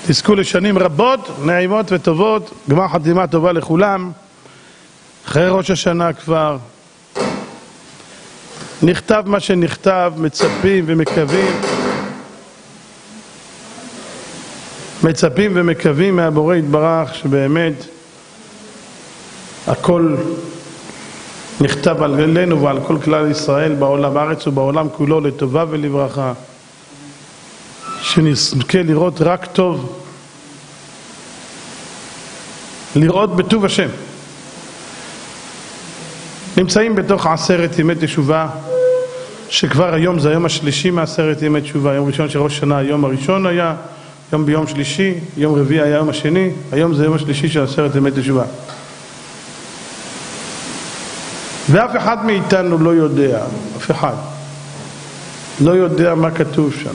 תזכו לשנים רבות, נעימות וטובות, גמר חתימה טובה לכולם. אחרי ראש השנה כבר נכתב מה שנכתב, מצפים ומקווים מהבורא יתברך שבאמת הכל נכתב עלינו ועל כל כלל ישראל בעולם הארץ ובעולם כולו לטובה ולברכה, שנזכה לראות רק טוב, לראות בטוב השם. נמצאים בתוך 10 ימי תשובה, שכבר היום זה היום השלישי מ10 ימי תשובה. יום ראשון של ראש שנה, היום הראשון היה, יום ביום שלישי, יום רביעי היה יום השני, היום זה יום השלישי של 10 ימי תשובה. ואף אחד מאיתנו לא יודע, אף אחד לא יודע מה כתוב שם,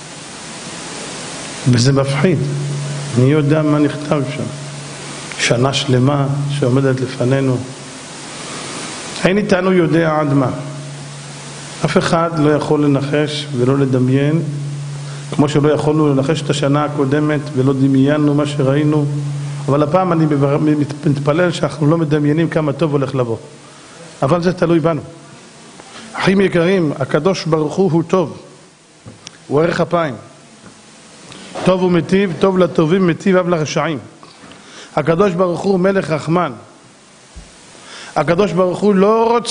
וזה מפחיד. אני יודע מה נכתב שם, שנה שלמה שעומדת לפנינו, אין איתנו יודע עד מה. אף אחד לא יכול לנחש ולא לדמיין, כמו שלא יכולנו לנחש את השנה הקודמת ולא דמיינו מה שראינו. אבל הפעם אני מתפלל שאנחנו לא מדמיינים כמה טוב הולך לבוא, אבל זה תלוי בנו. אחים יקרים, הקדוש ברוך הוא טוב, הוא ערך אפיים, טוב ומטיב, טוב לטובים, מטיב אף לרשעים. הקדוש ברוך הוא מלך רחמן. הקדוש ברוך הוא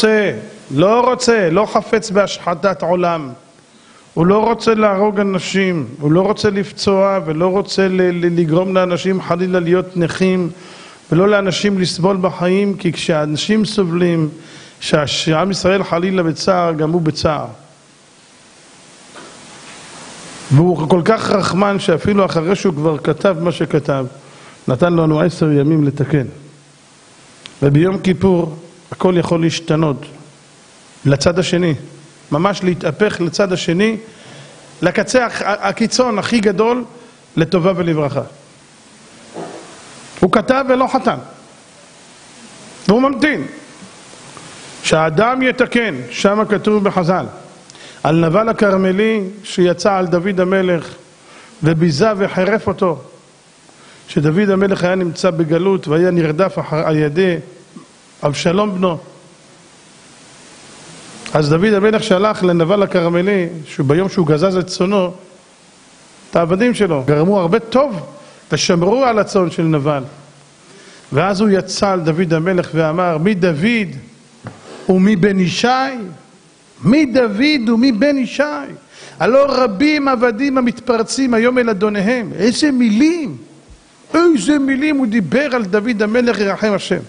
לא חפץ בהשחתת עולם. הוא לא רוצה להרוג אנשים, הוא לא רוצה לפצוע ולא רוצה לגרום לאנשים חלילה להיות נכים, ולא לאנשים לסבול בחיים, כי כשאנשים סובלים, כשעם ישראל חלילה בצער, גם הוא בצער. והוא כל כך רחמן שאפילו אחרי שהוא כבר כתב מה שכתב, נתן לנו 10 ימים לתקן. וביום כיפור הכל יכול להשתנות לצד השני, ממש להתהפך לצד השני, לקצה הקיצון הכי גדול, לטובה ולברכה. הוא כתב ולא חתם, והוא ממתין שהאדם יתקן. שם כתוב בחז"ל על נבל הכרמלי שיצא על דוד המלך וביזה וחרף אותו, שדוד המלך היה נמצא בגלות והיה נרדף על ידי אבשלום בנו. אז דוד המלך שלח לנבל הכרמלי, שביום שהוא גזז את צונו, את העבדים שלו, גרמו הרבה טוב ושמרו על הצאן של נבל. ואז הוא יצא על דוד המלך ואמר, מי דוד ומי בן ישי? מי דוד ומי בן ישי? הלא רבים עבדים המתפרצים היום אל אדוניהם. איזה מילים, איזה מילים הוא דיבר על דוד המלך, ירחם השם.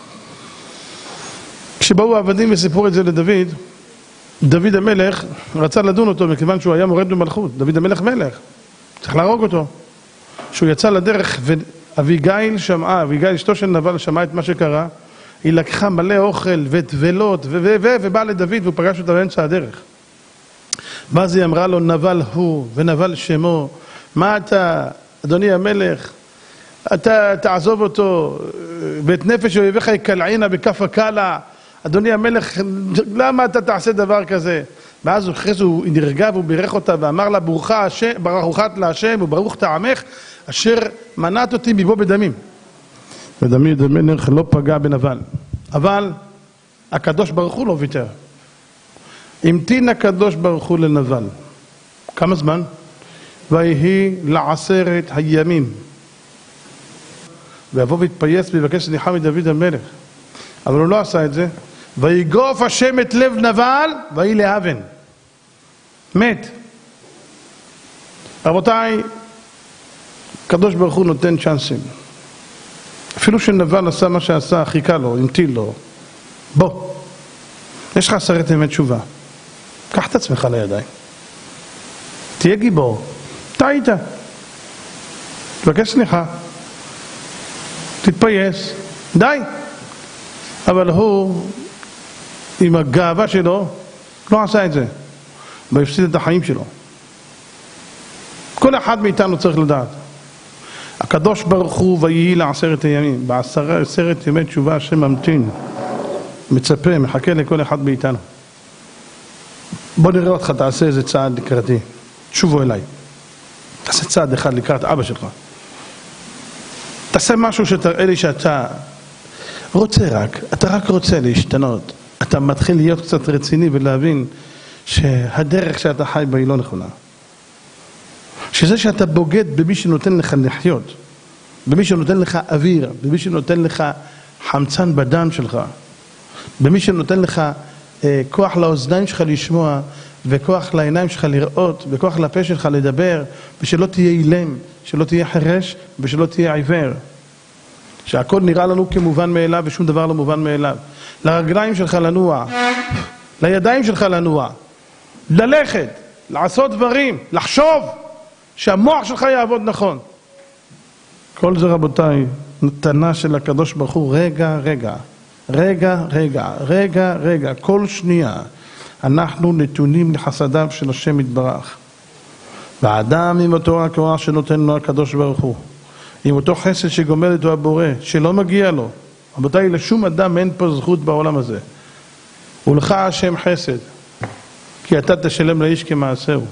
כשבאו העבדים וסיפרו את זה לדוד, דוד המלך רצה לדון אותו מכיוון שהוא היה מורד במלכות. דוד המלך מלך, צריך להרוג אותו. שהוא יצא לדרך ואביגיל שמעה, אביגיל אשתו של נבל שמעה את מה שקרה, היא לקחה מלא אוכל וטבלות ובאה לדוד והוא פגש אותה באמצע הדרך. ואז היא אמרה לו, נבל הוא ונבל שמו, מה אתה אדוני המלך, אתה תעזוב אותו, ואת נפש אויביך יקלעינה בכף הקלה. אדוני המלך, למה אתה תעשה דבר כזה? ואז אחרי זה הוא נרגע והוא בירך אותה ואמר לה, ברוכת להשם וברוך טעמך אשר מנעת אותי מבוא בדמים. ודוד המלך לא פגע בנבל, אבל הקדוש ברוך הוא לא ויתר. המתין הקדוש ברוך הוא לנבל כמה זמן? ויהי ל10 הימים. ויבוא והתפייס ויבקש סליחה מדוד המלך, אבל הוא לא עשה את זה. ויגוף השם את לב נבל ויהי לאבן, מת. רבותיי, הקדוש ברוך הוא נותן צ'אנסים. אפילו שנבל עשה מה שעשה, חיכה לו, המתין לו. בוא, יש לך 10 ימי תשובה, קח את עצמך לידיים, תהיה גיבור, טעית, תבקש סליחה, תתפייס, די. אבל הוא עם הגאווה שלו לא עשה את זה, והפסיד את החיים שלו. כל אחד מאיתנו צריך לדעת, הקדוש ברוך הוא ויהי ל10 ימים, ב10 ימי תשובה השם ממתין, מצפה, מחכה לכל אחד מאיתנו. בוא נראה אותך, תעשה איזה צעד לקראתי, תשובו אליי, תעשה צעד אחד לקראת אבא שלך, תעשה משהו שתראה לי שאתה רוצה אתה רק רוצה להשתנות. אתה מתחיל להיות קצת רציני ולהבין שהדרך שאתה חי בה היא לא נכונה. שזה שאתה בוגד במי שנותן לך לחיות, במי שנותן לך אוויר, במי שנותן לך חמצן בדם שלך, במי שנותן לך כוח לאוזניים שלך לשמוע, וכוח לעיניים שלך לראות, וכוח לפה שלך לדבר, ושלא תהיה אילם, שלא תהיה חרש, ושלא תהיה עיוור. שהכל נראה לנו כמובן מאליו, ושום דבר לא מובן מאליו. לרגליים שלך לנוע, לידיים שלך לנוע, ללכת, לעשות דברים, לחשוב, שהמוח שלך יעבוד נכון. כל זה רבותיי, נתנה של הקדוש ברוך הוא, רגע, כל שנייה. אנחנו נתונים לחסדיו של השם יתברך. והאדם עם אותו הכוח שנותן לו הקדוש ברוך הוא, עם אותו חסד שגומל איתו הבורא, שלא מגיע לו. רבותיי, לשום אדם אין פה זכות בעולם הזה. ולך השם חסד, כי אתה תשלם לאיש כמעשהו.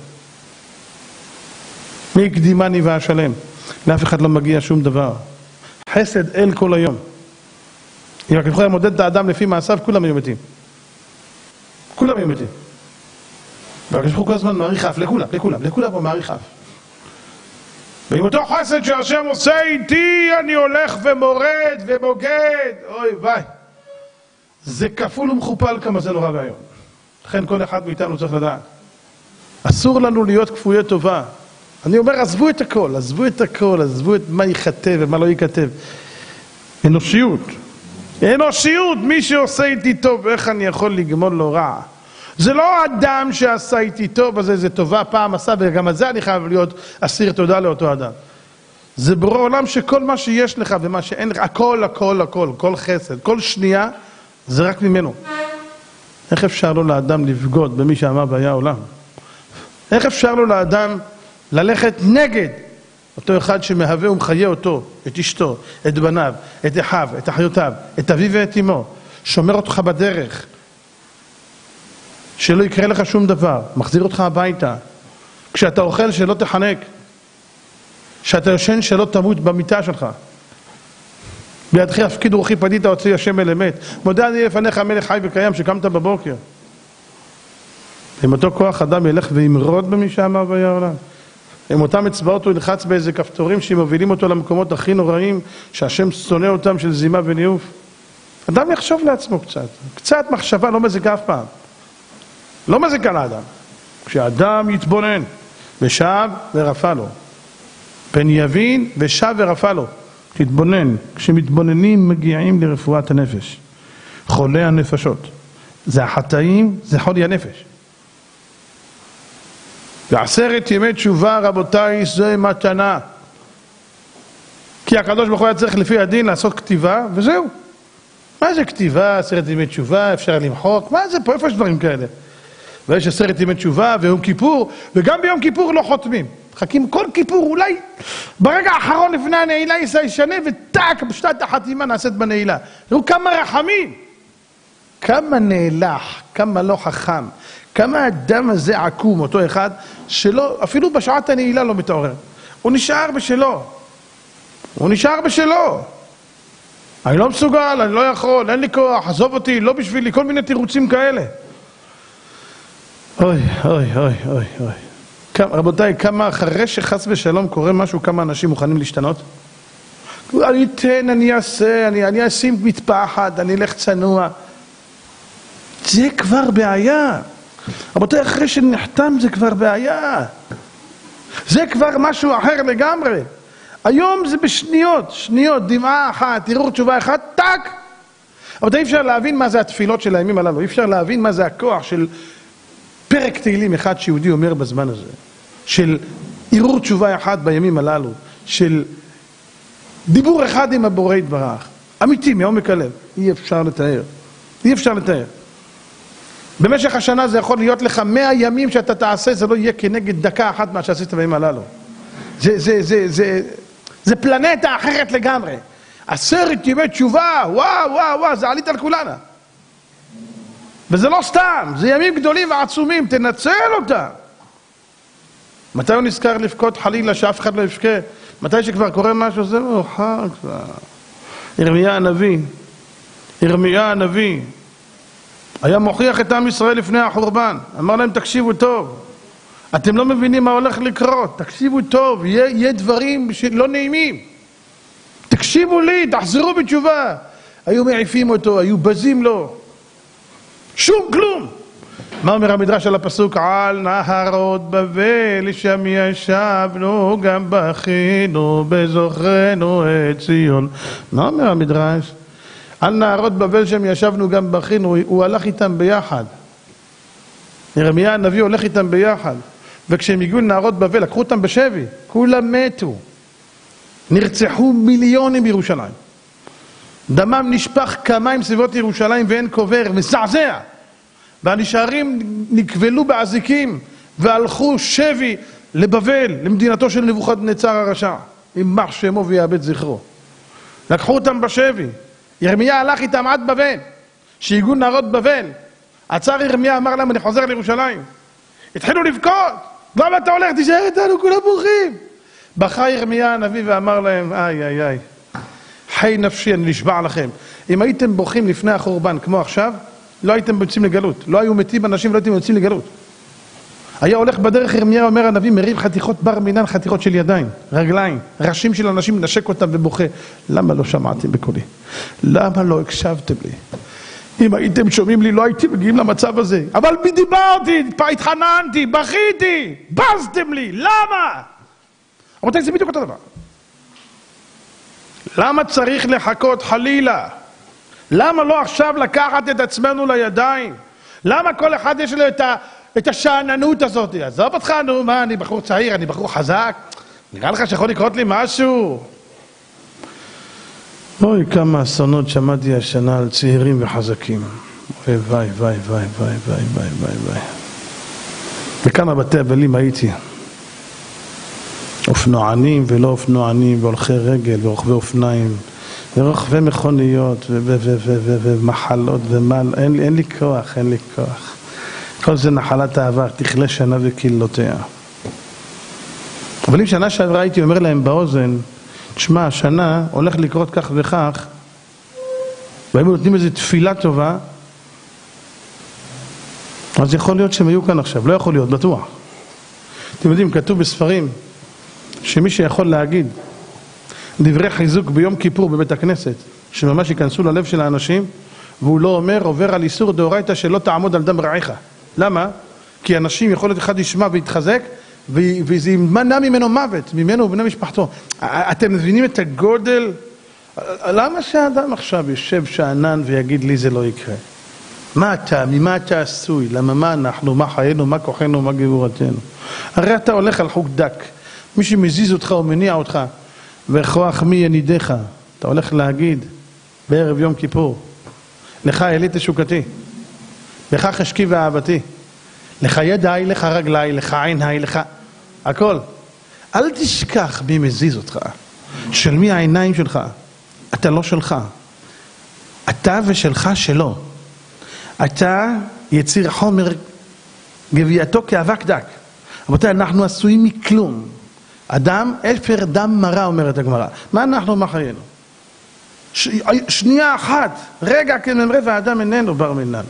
מי קדימני ואשלם? לאף אחד לא מגיע שום דבר. חסד אל כל היום. אם רק יכול למודד את האדם לפי מעשיו, כולם היו מתים. כולם היו מתים. והקדוש ברוך הוא כל הזמן מעריך אף, לכולם הוא מעריך אף. ועם אותו חסד שהשם עושה איתי, אני הולך ומורד ומוגד. אוי ביי. זה כפול ומכופל כמה זה נורא והיום. לכן כל אחד מאיתנו צריך לדעת. אסור לנו להיות כפויי טובה. אני אומר, עזבו את הכל, עזבו את מה ייכתב ומה לא ייכתב. אנושיות, מי שעושה איתי טוב, איך אני יכול לגמול לו רע? זה לא אדם שעשה איתי טוב, אז זה טובה פעם עשה, וגם על זה אני חייב להיות אסיר תודה לאותו אדם. זה ברור עולם שכל מה שיש לך ומה שאין לך, הכל, כל חסד, כל שנייה, זה רק ממנו. איך אפשר לו לאדם לבגוד במי שאמר והיה עולם? איך אפשר לו לאדם ללכת נגד אותו אחד שמהווה ומחיה אותו, את אשתו, את בניו, את אחיו, את אחיותיו, את אביו ואת אמו, שומר אותך בדרך, שלא יקרה לך שום דבר, מחזיר אותך הביתה, כשאתה אוכל שלא תחנק, כשאתה ישן שלא תמות במיטה שלך, בידך הפקיד רוחי פדית הוציא השם אל אמת, מודה אני לפניך המלך חי וקיים שקמת בבוקר. עם אותו כוח אדם ילך וימרוד במי שאמר והיה עולם. עם אותם אצבעות הוא ילחץ באיזה כפתורים שמובילים אותו למקומות הכי נוראים, שהשם שונא אותם של זימה וניאוף. אדם יחשוב לעצמו קצת מחשבה לא מזיקה אף פעם. לא מזיקה לאדם. כשאדם יתבונן ושב ורפא לו, פן יבין ושב ורפא לו. תתבונן, כשמתבוננים מגיעים לרפואת הנפש. חולי הנפשות. זה החטאים, זה חולי הנפש. ועשרת ימי תשובה רבותיי זה מתנה. כי הקדוש ברוך הוא היה צריך לפי הדין לעשות כתיבה וזהו. מה זה כתיבה, 10 ימי תשובה, אפשר למחוק, מה זה פה, איפה יש דברים כאלה? ויש 10 ימי תשובה ויום כיפור, וגם ביום כיפור לא חותמים. חכים כל כיפור אולי ברגע האחרון לפני הנעילה ישנה וטק בשלת החתימה נעשית בנעילה. תראו כמה רחמים, כמה נאלח, כמה לא חכם, כמה האדם הזה עקום, אותו אחד שלא, אפילו בשעת הנעילה לא מתעורר. הוא נשאר בשלו. אני לא מסוגל, אני לא יכול, אין לי כוח, עזוב אותי, לא בשבילי, כל מיני תירוצים כאלה. אוי. רבותיי, כמה אחרי שחס ושלום קורה משהו, כמה אנשים מוכנים להשתנות? אני אתן, אני אעשה, אני אשים מטפחת, אני אלך צנוע. זה כבר בעיה. רבותיי, אחרי שנחתם זה כבר בעיה. זה כבר משהו אחר לגמרי. היום זה בשניות, דמעה אחת, ערעור תשובה אחת, טק. אבל אי אפשר להבין מה זה התפילות של הימים הללו, אי אפשר להבין מה זה הכוח של פרק תהילים אחד שיהודי אומר בזמן הזה, של ערעור תשובה אחת בימים הללו, של דיבור אחד עם הבורא יתברך, אמיתי, מעומק הלב. אי אפשר לתאר. במשך השנה זה יכול להיות לך 100 ימים שאתה תעשה, זה לא יהיה כנגד דקה אחת מה שעשית בימים הללו. זה פלנטה אחרת לגמרי. 10 ימי תשובה, וואו, זה עלית על כולנה. וזה לא סתם, זה ימים גדולים ועצומים, תנצל אותם. מתי הוא נזכר לבכות חלילה שאף אחד לא יבכה? מתי שכבר קורה משהו, זה מאוחר כבר. ירמיה הנביא, היה מוכיח את עם ישראל לפני החורבן. אמר להם, תקשיבו טוב. אתם לא מבינים מה הולך לקרות. תקשיבו טוב, יהיה דברים לא נעימים. תקשיבו לי, תחזרו בתשובה. היו מעיפים אותו, היו בזים לו. שום כלום. מה אומר המדרש על הפסוק? על נהרות בבל שם ישבנו, גם בכינו בזוכרנו את ציון. מה אומר המדרש? על נהרות בבל שם ישבנו, גם בכינו. הוא הלך איתם ביחד. ירמיה הנביא הולך איתם ביחד. וכשהם הגיעו לנהרות בבל, לקחו אותם בשבי. כולם מתו. נרצחו מיליונים בירושלים. דמם נשפך כמים סביבות ירושלים ואין קובר, מזעזע. והנשארים נקבלו באזיקים והלכו שבי לבבל, למדינתו של נבוכדנצר הרשע, יימח שמו ויאבד זכרו. לקחו אותם בשבי. ירמיה הלך איתם עד בבל. שהגיעו נהרות בבל, עצר ירמיה, אמר להם, אני חוזר לירושלים. התחילו לבכות. למה אתה הולך? תישאר איתנו, כולם בורחים. בכה ירמיה הנביא ואמר להם, איי, חי נפשי, אני נשבע לכם. אם הייתם בוכים לפני החורבן כמו עכשיו, לא הייתם יוצאים לגלות. לא היו מתים אנשים, לא הייתם יוצאים לגלות. היה הולך בדרך ירמיה, אומר הנביא, מריב חתיכות בר מינן, חתיכות של ידיים, רגליים, ראשים של אנשים, מנשק אותם ובוכה. למה לא שמעתם בקולי? למה לא הקשבתם לי? אם הייתם שומעים לי, לא הייתם מגיעים למצב הזה. אבל מי דיברתי? התחננתי, בכיתי, בזתם לי. למה? רבותיי, זה בדיוק אותו דבר. למה צריך לחכות חלילה? למה לא עכשיו לקחת את עצמנו לידיים? למה כל אחד יש לו את השעננות הזאת? עזוב אותך, נו, מה, אני בחור צעיר, אני בחור חזק? נראה לך שיכול לקרות לי משהו? אוי, כמה אסונות שמעתי השנה על צעירים וחזקים. וואי. וכמה בתי אבלים הייתי. אופנוענים ולא אופנוענים, והולכי רגל ורוכבי אופניים, ורוכבי מכוניות ומחלות ומל. אין לי כוח. כל זה נחלת העבר, תכלה שנה וקללותיה. אבל אם שנה שעברה הייתי אומר להם באוזן, תשמע, השנה הולך לקרות כך וכך, והם נותנים איזו תפילה טובה, אז יכול להיות שהם היו כאן עכשיו, לא יכול להיות, בטוח. אתם יודעים, כתוב בספרים, שמי שיכול להגיד דברי חיזוק ביום כיפור בבית הכנסת, שממש ייכנסו ללב של האנשים, והוא לא אומר, עובר על איסור דאורייתא שלא תעמוד על דם רעיך. למה? כי אנשים יכול להיות אחד ישמע ויתחזק, וזה ימנע ממנו מוות, ממנו ובני משפחתו. אתם מבינים את הגודל? למה שהאדם עכשיו יושב שענן ויגיד לי זה לא יקרה? מה אתה? ממה אתה עשוי? למה מה אנחנו? מה חיינו? מה כוחנו? מה גבורתנו? הרי אתה הולך על חוק דק. מי שמזיז אותך ומניע אותך, וכוח מי ינידך, אתה הולך להגיד בערב יום כיפור, לך אלי תשוקתי, לך חשקי ואהבתי, לך ידיי, לך רגליי, לך עיניי, לך הכל. אל תשכח מי מזיז אותך, של מי העיניים שלך. אתה לא שלך, אתה ושלך שלו. אתה יציר חומר גווייתו כאבק דק. רבותיי, אנחנו עשויים מכלום. אדם, אפר דם מרה, אומרת הגמרא. מה אנחנו, מה חיינו? שנייה אחת, רגע כממרא והאדם איננו בר מינן.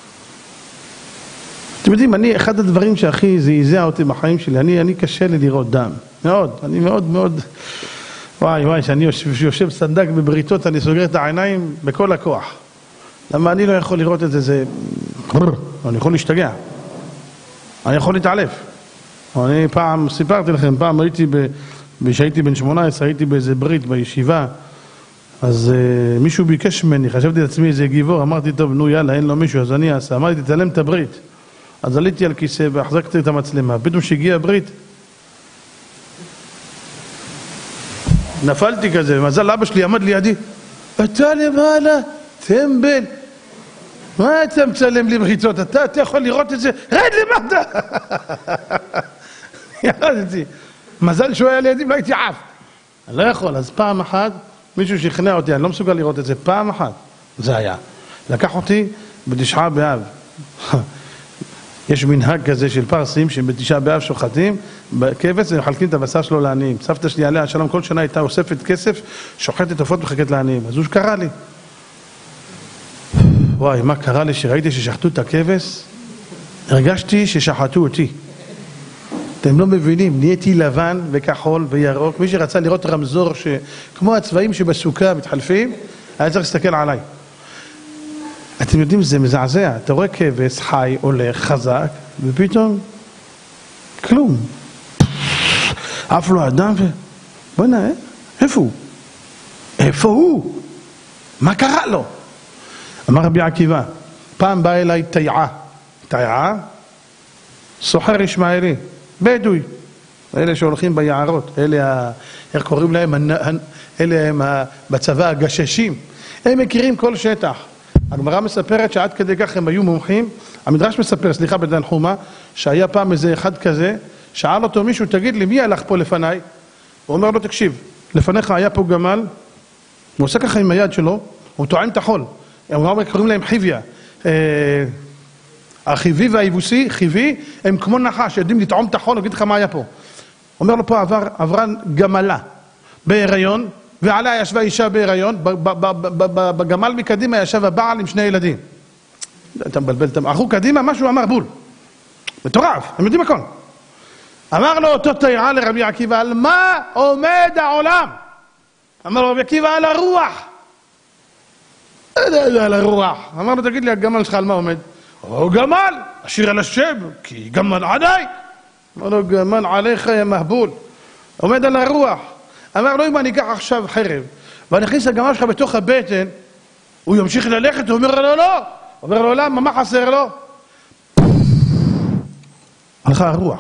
אתם יודעים, אחד הדברים שהכי זעזע אותי בחיים שלי, אני קשה לי לראות דם. מאוד, אני מאוד, וואי, שאני יושב סנדק בבריתות, אני סוגר את העיניים בכל הכוח. למה אני לא יכול לראות את זה, אני יכול להשתגע. אני יכול להתעלף. אני פעם, סיפרתי לכם, פעם כשהייתי בן 18, הייתי באיזה ברית בישיבה, אז מישהו ביקש ממני, חשבתי לעצמי איזה גיבור, אמרתי, טוב, נו יאללה, אין לו מישהו, אז אני אעשה. אמרתי, תצלם את הברית. אז עליתי על כיסא והחזקתי את המצלמה. פתאום שהגיע הברית, נפלתי כזה, ומזל אבא שלי עמד לידי, אתה למעלה, טמבל. מה אתה מצלם לי בריצות? אתה יכול לראות את זה? רד למטה! ירדתי. מזל שהוא היה לידי, לא הייתי עף. אני לא יכול, אז פעם אחת, מישהו שכנע אותי, אני לא מסוגל לראות את זה, פעם אחת. זה היה. לקח אותי בתשעה באב. יש מנהג כזה של פרסים שבתשעה באב שוחטים בכבש ומחלקים את הבשר שלו לעניים. סבתא שלי עליה השלום כל שנה הייתה אוספת כסף, שוחטת עופות ומחלקת לעניים. אז הוא קרא לי. וואי, מה קרה לי שראיתי ששחטו את הכבש? הרגשתי ששחטו אותי. אתם לא מבינים, נהייתי לבן וכחול וירוק. מי שרצה לראות רמזור כמו הצבעים שבסוכה מתחלפים, היה צריך להסתכל עליי. אתם יודעים, זה מזעזע. אתה רואה כבש חי, הולך, חזק, ופתאום כלום. אף לא אדם בואי נראה, איפה הוא? איפה הוא? מה קרה לו? אמר רבי עקיבא, פעם בא אליי תיעה, סוחר ישמעאלי, בדואי, אלה שהולכים ביערות, אלה, איך קוראים להם, אלה הם בצבא הגששים, הם מכירים כל שטח. הגמרא מספרת שעד כדי כך הם היו מומחים, המדרש מספר, סליחה בדן חומה, שהיה פעם איזה אחד כזה, שאל אותו מישהו, תגיד לי, מי הלך פה לפניי? הוא אומר לו, תקשיב, לפניך היה פה גמל, הוא עושה ככה עם היד שלו, הוא טועם את החול, הם קוראים להם חיביה. החיבי והיבוסי, חיבי, הם כמו נחש, יודעים לטעום את החול, נגיד לך מה היה פה. אומר לו פה, עברה גמלה בהיריון, ועליה ישבה אישה בהיריון, בגמל מקדימה ישב הבעל עם שני ילדים. אתה מבלבל, הלכו קדימה, משהו אמר בול. מטורף, הם יודעים הכל. אמר לו אותו תיעה לרבי עקיבא, על מה עומד העולם? אמר לו רבי עקיבא, על הרוח. על הרוח. אמר לו, תגיד לי, הגמל שלך על מה עומד? הוא גמל, אשיר על השם, כי גמל עדיי. אמר לו, גמל עליך יא מהבול. עומד על הרוח. אמר לו, אם אני אקח עכשיו חרב, ואני אכניס את הגמל שלך בתוך הבטן, הוא ימשיך ללכת, הוא אומר לו, לא. אומר לו, למה, מה חסר לו? הלכה הרוח.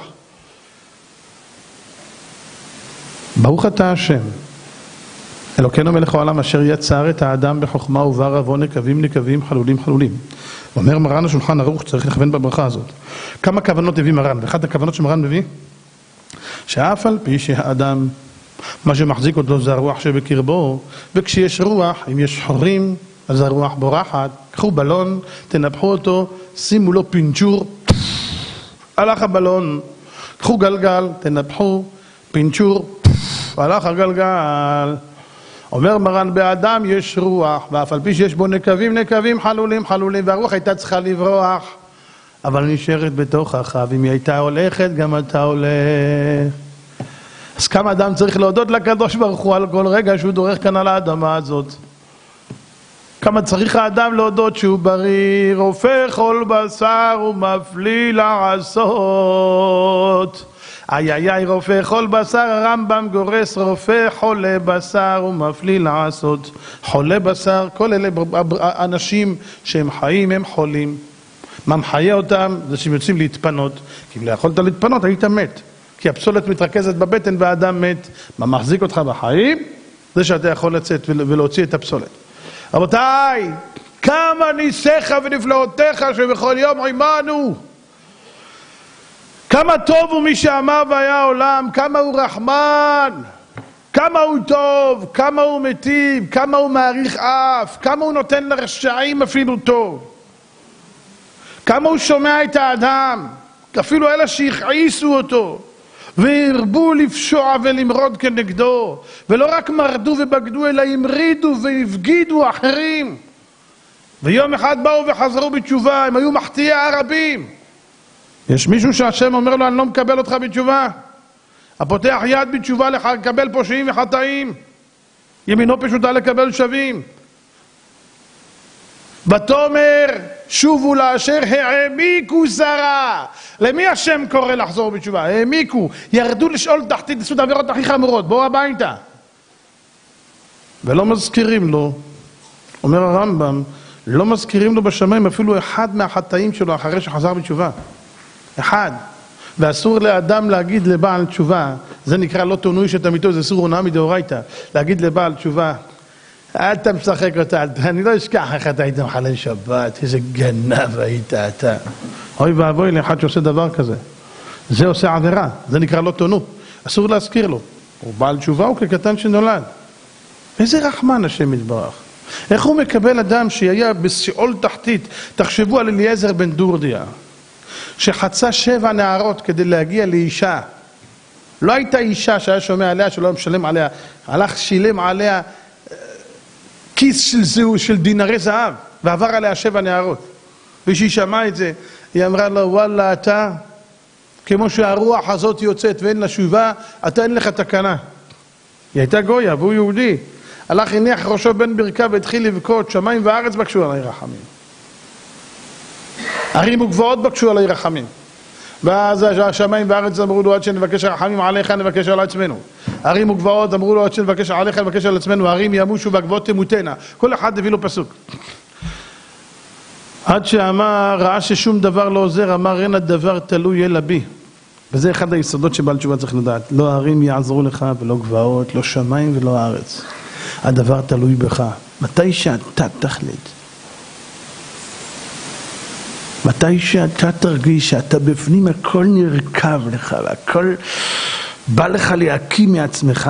ברוך אתה השם, אלוקינו מלך העולם אשר יצר את האדם בחוכמה וברא בו נקבים נקבים חלולים חלולים. אומר מרן השולחן ערוך, צריך לכוון בברכה הזאת. כמה כוונות הביא מרן, ואחת הכוונות שמרן מביא, שאף על פי שהאדם, מה שמחזיק אותו זה הרוח שבקרבו, וכשיש רוח, אם יש חורים, אז הרוח בורחת. קחו בלון, תנפחו אותו, שימו לו פינצ'ור, הלך הבלון. קחו גלגל, תנפחו, פינצ'ור, הלך הגלגל. אומר מרן, באדם יש רוח, ואף על פי שיש בו נקבים נקבים חלולים חלולים, והרוח הייתה צריכה לברוח, אבל נשארת בתוכך, ואם היא הייתה הולכת גם אתה הולך. אז כמה אדם צריך להודות לקדוש ברוך הוא על כל רגע שהוא דורך כאן על האדמה הזאת. כמה צריך האדם להודות שהוא בריא, רופא כל בשר ומפליא לעשות. איי רופא כל בשר, הרמב"ם גורס רופא חולה בשר ומפליא לעשות. חולה בשר, כל אלה אנשים שהם חיים הם חולים. מה מחיה אותם? זה שהם יוצאים להתפנות. כי אם לא יכולת להתפנות היית מת. כי הפסולת מתרכזת בבטן והאדם מת. מה מחזיק אותך בחיים? זה שאתה יכול לצאת ולהוציא את הפסולת. רבותיי, כמה ניסיך ונפלאותיך שבכל יום עמנו. כמה טוב הוא מי שאמר והיה העולם, כמה הוא רחמן, כמה הוא טוב, כמה הוא מטיב, כמה הוא מעריך אף, כמה הוא נותן לרשעים אפילו טוב. כמה הוא שומע את האדם, אפילו אלה שהכעיסו אותו, והרבו לפשוע ולמרוד כנגדו, ולא רק מרדו ובגדו, אלא המרידו והפגידו אחרים. ויום אחד באו וחזרו בתשובה, הם היו מחטיאי הרבים. יש מישהו שהשם אומר לו, אני לא מקבל אותך בתשובה. הפותח יד בתשובה לקבל פושעים וחטאים, ימינו פשוטה לקבל שווים. ותאמר שובו לאשר העמיקו זרה. למי השם קורא לחזור בתשובה? העמיקו, ירדו לשאול תחתית, עשו את העבירות הכי חמורות, בואו הביתה. ולא מזכירים לו, אומר הרמב"ם, לא מזכירים לו בשמיים אפילו אחד מהחטאים שלו אחרי שחזר בתשובה. אחד. ואסור לאדם להגיד לבעל תשובה, זה נקרא לא תונוי שתמיתו, זה אסור הונאה מדאורייתא, להגיד לבעל תשובה, אתה משחק אותה, אני לא אשכח איך אתה היית מחלל שבת, איזה גנב היית אתה. אוי ואבוי לאחד שעושה דבר כזה. זה עושה עבירה, זה נקרא לא תונו. אסור להזכיר לו. הוא בעל תשובה, הוא כקטן שנולד. איזה רחמן השם יתברך. איך הוא מקבל אדם שהיה בסיאול תחתית, תחשבו על אליעזר בן דורדיה. שחצה 7 נערות כדי להגיע לאישה. לא הייתה אישה שהיה שומע עליה שלא משלם עליה, הלך שילם עליה כיס של דינרי זהב, ועבר עליה 7 נערות. וכשהיא שמעה את זה, היא אמרה לו, וואלה, אתה, כמו שהרוח הזאת יוצאת ואין לה שובה, אתה אין לך תקנה. היא הייתה גויה והוא יהודי. הלך הניח ראשו בין ברכיו והתחיל לבכות, שמיים וארץ בקשו עלי רחמים. ערים וגבעות בקשו עלי רחמים. ואז השמיים וארץ אמרו לו, עד שנבקש רחמים עליך נבקש על עצמנו. ערים וגבעות אמרו לו, עד שנבקש עליך נבקש על עצמנו. הערים ימושו והגבעות תמותנה. כל אחד הביא לו פסוק. עד שאמר, ראה ששום דבר לא עוזר, אמר אין הדבר תלוי אלא בי. וזה אחד היסודות שבעל תשובה צריך לדעת. לא הערים יעזרו לך ולא גבעות, לא שמיים ולא הארץ. הדבר תלוי בך. מתי שאתה תחליט. מתי שאתה תרגיש שאתה בפנים הכל נרכב לך והכל בא לך להקים מעצמך,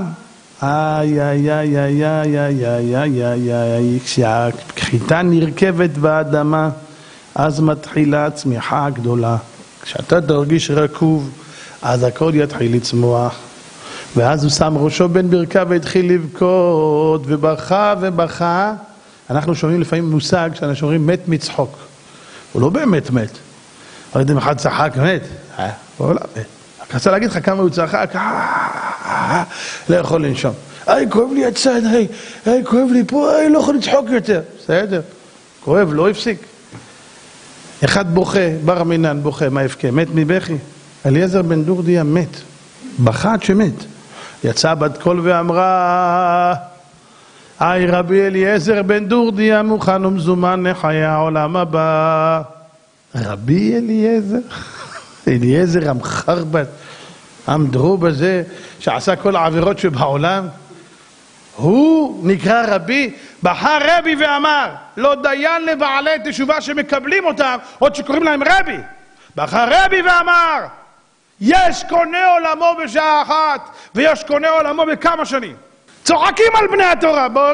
כשהחיטה נרכבת באדמה, אז מתחילה הצמיחה הגדולה. כשאתה תרגיש רקוב, אז הכל יתחיל לצמוח. ואז הוא שם ראשו בין ברכיו והתחיל לבכות, ובכה ובכה. אנחנו שומעים לפעמים מושג שאנחנו אומרים מת מצחוק. הוא לא באמת מת. לא יודעים אחד צחק מת. הוא לא מת. אני רוצה להגיד לך כמה הוא צחק. לא יכול לנשום. כואב לי הצד, כואב לי פה, לא יכול לצחוק יותר. בסדר. כואב, לא הפסיק. אחד בוכה, בר המינן בוכה, מה יבכה? מת מבכי. אליעזר בן דורדיה מת. בכה עד שמת. יצאה בת קול ואמרה, רבי אליעזר בן דורדיה מוכן ומזומן לחיי העולם הבא. רבי אליעזר? אליעזר המחרבט, המדרוב הזה, שעשה כל העבירות שבעולם, הוא נקרא רבי. בכה רבי ואמר, לא דיין לבעלי תשובה שמקבלים אותם, עוד שקוראים להם רבי. בכה רבי ואמר, יש קונה עולמו בשעה אחת, ויש קונה עולמו בכמה שנים. צוחקים על בני התורה. בוא,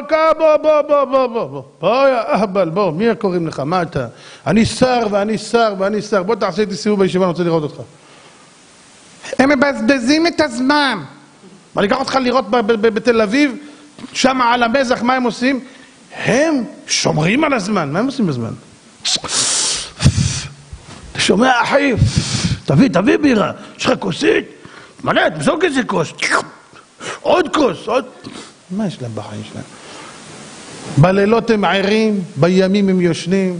יא אהבל, בוא, מי קוראים לך? מה אתה? אני שר ואני שר ואני שר. בוא תעשה איתי סיבוב בישיבה, אני רוצה לראות אותך. הם מבזבזים את הזמן. אני אקח אותך לראות בתל אביב, שם על המזח, מה הם עושים? הם שומרים על הזמן. מה הם עושים בזמן? אתה שומע אחי? תביא בירה. יש לך כוסית? מלא, תמזוג איזה כוס. עוד כוס, עוד... מה יש להם בחיים שלהם? בלילות הם ערים, בימים הם יושנים.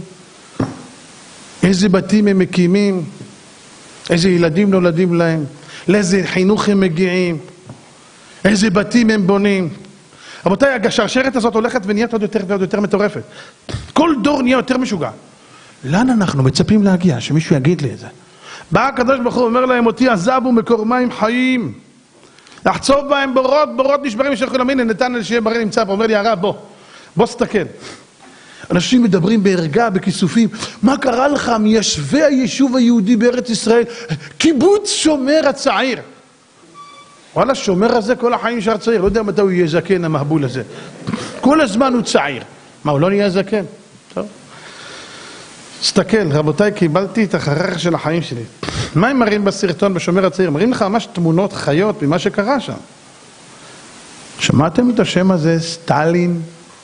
איזה בתים הם מקימים, איזה ילדים נולדים להם, לאיזה חינוך הם מגיעים, איזה בתים הם בונים. רבותיי, השרשרת הזאת הולכת ונהיית עוד יותר ועוד יותר מטורפת. כל דור נהיה יותר משוגע. לאן אנחנו מצפים להגיע? שמישהו יגיד לי את זה. בא הקדוש ברוך הוא אומר להם, אותי עזבו מקור מים חיים. לחצוב בהם בורות נשברים ושלחו למין, נתן שיהיה בריא נמצא פה, אומר לי הרב בוא סתכל. אנשים מדברים בהרגע, בכיסופים, מה קרה לך מיישבי היישוב היהודי בארץ ישראל? קיבוץ שומר הצעיר. וואלה, שומר הזה כל החיים שער צעיר, לא יודע מתי הוא יהיה זקן המהבול הזה. כל הזמן הוא צעיר. מה, הוא לא נהיה זקן? טוב. סתכל, רבותיי, קיבלתי את החרך של החיים שלי. מה הם מראים בסרטון בשומר הצעיר? מראים לך ממש תמונות חיות ממה שקרה שם. שמעתם את השם הזה, סטלין?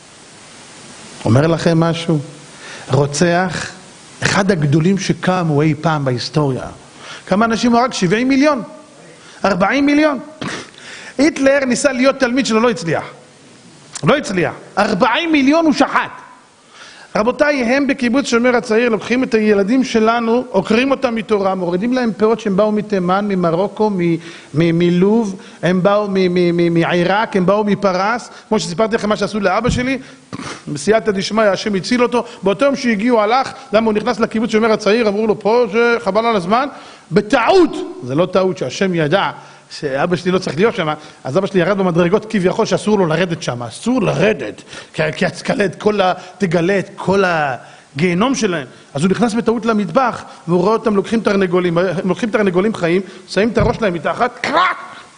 אומר לכם משהו? רוצח, אחד הגדולים שקמו אי פעם בהיסטוריה. כמה אנשים הוא רק? 70 מיליון? 40 מיליון? היטלר ניסה להיות תלמיד שלו, לא הצליח. לא הצליח. 40 מיליון הוא שחט. רבותיי, הם בקיבוץ שומר הצעיר לוקחים את הילדים שלנו, עוקרים אותם מתורה, מורידים להם פאות שהם באו מתימן, ממרוקו, מלוב, הם באו מעיראק, הם באו מפרס, כמו שסיפרתי לכם מה שעשו לאבא שלי, בסייעתא דשמיא, השם הציל אותו, באותו יום שהגיעו הלך, למה הוא נכנס לקיבוץ שומר הצעיר, אמרו לו פה שחבל על הזמן, בטעות, זה לא טעות שהשם ידע, שאבא שלי לא צריך להיות שם, אז אבא שלי ירד במדרגות כביכול שאסור לו לרדת שם, אסור לרדת, כי תגלה את כל הגיהנום שלהם. אז הוא נכנס בטעות למטבח, והוא רואה אותם לוקחים תרנגולים חיים, שמים את הראש להם מתחת, קרק!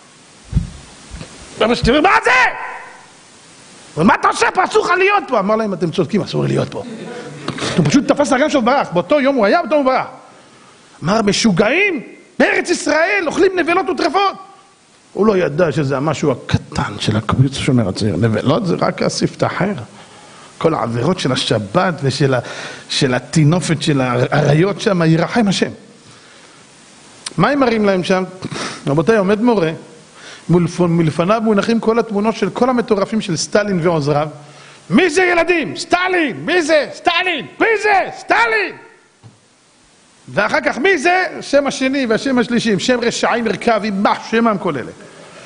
אבא שלי, מה זה? ומה אתה עושה פה? אסור לך להיות פה. אמר להם, אתם צודקים, אסור להיות פה. הוא פשוט תפס הרגל שלו וברח, באותו יום הוא היה, באותו הוא ברח. אמר, משוגעים? בארץ ישראל אוכלים נבלות וטרפות. הוא לא ידע שזה המשהו הקטן של הקבוצה שומר הצעיר. נבלות זה רק הספתח אחר. כל העבירות של השבת ושל התינופת של העריות שם, ירחם השם. מה הם מראים להם שם? רבותיי, עומד מורה, מלפניו מונחים כל התמונות של כל המטורפים של סטלין ועוזריו. מי זה ילדים? סטלין! מי זה? סטלין! מי זה? סטלין! ואחר כך מי זה? שם השני והשם השלישי, שם רשעים מרכבים, מה שמם כל אלה.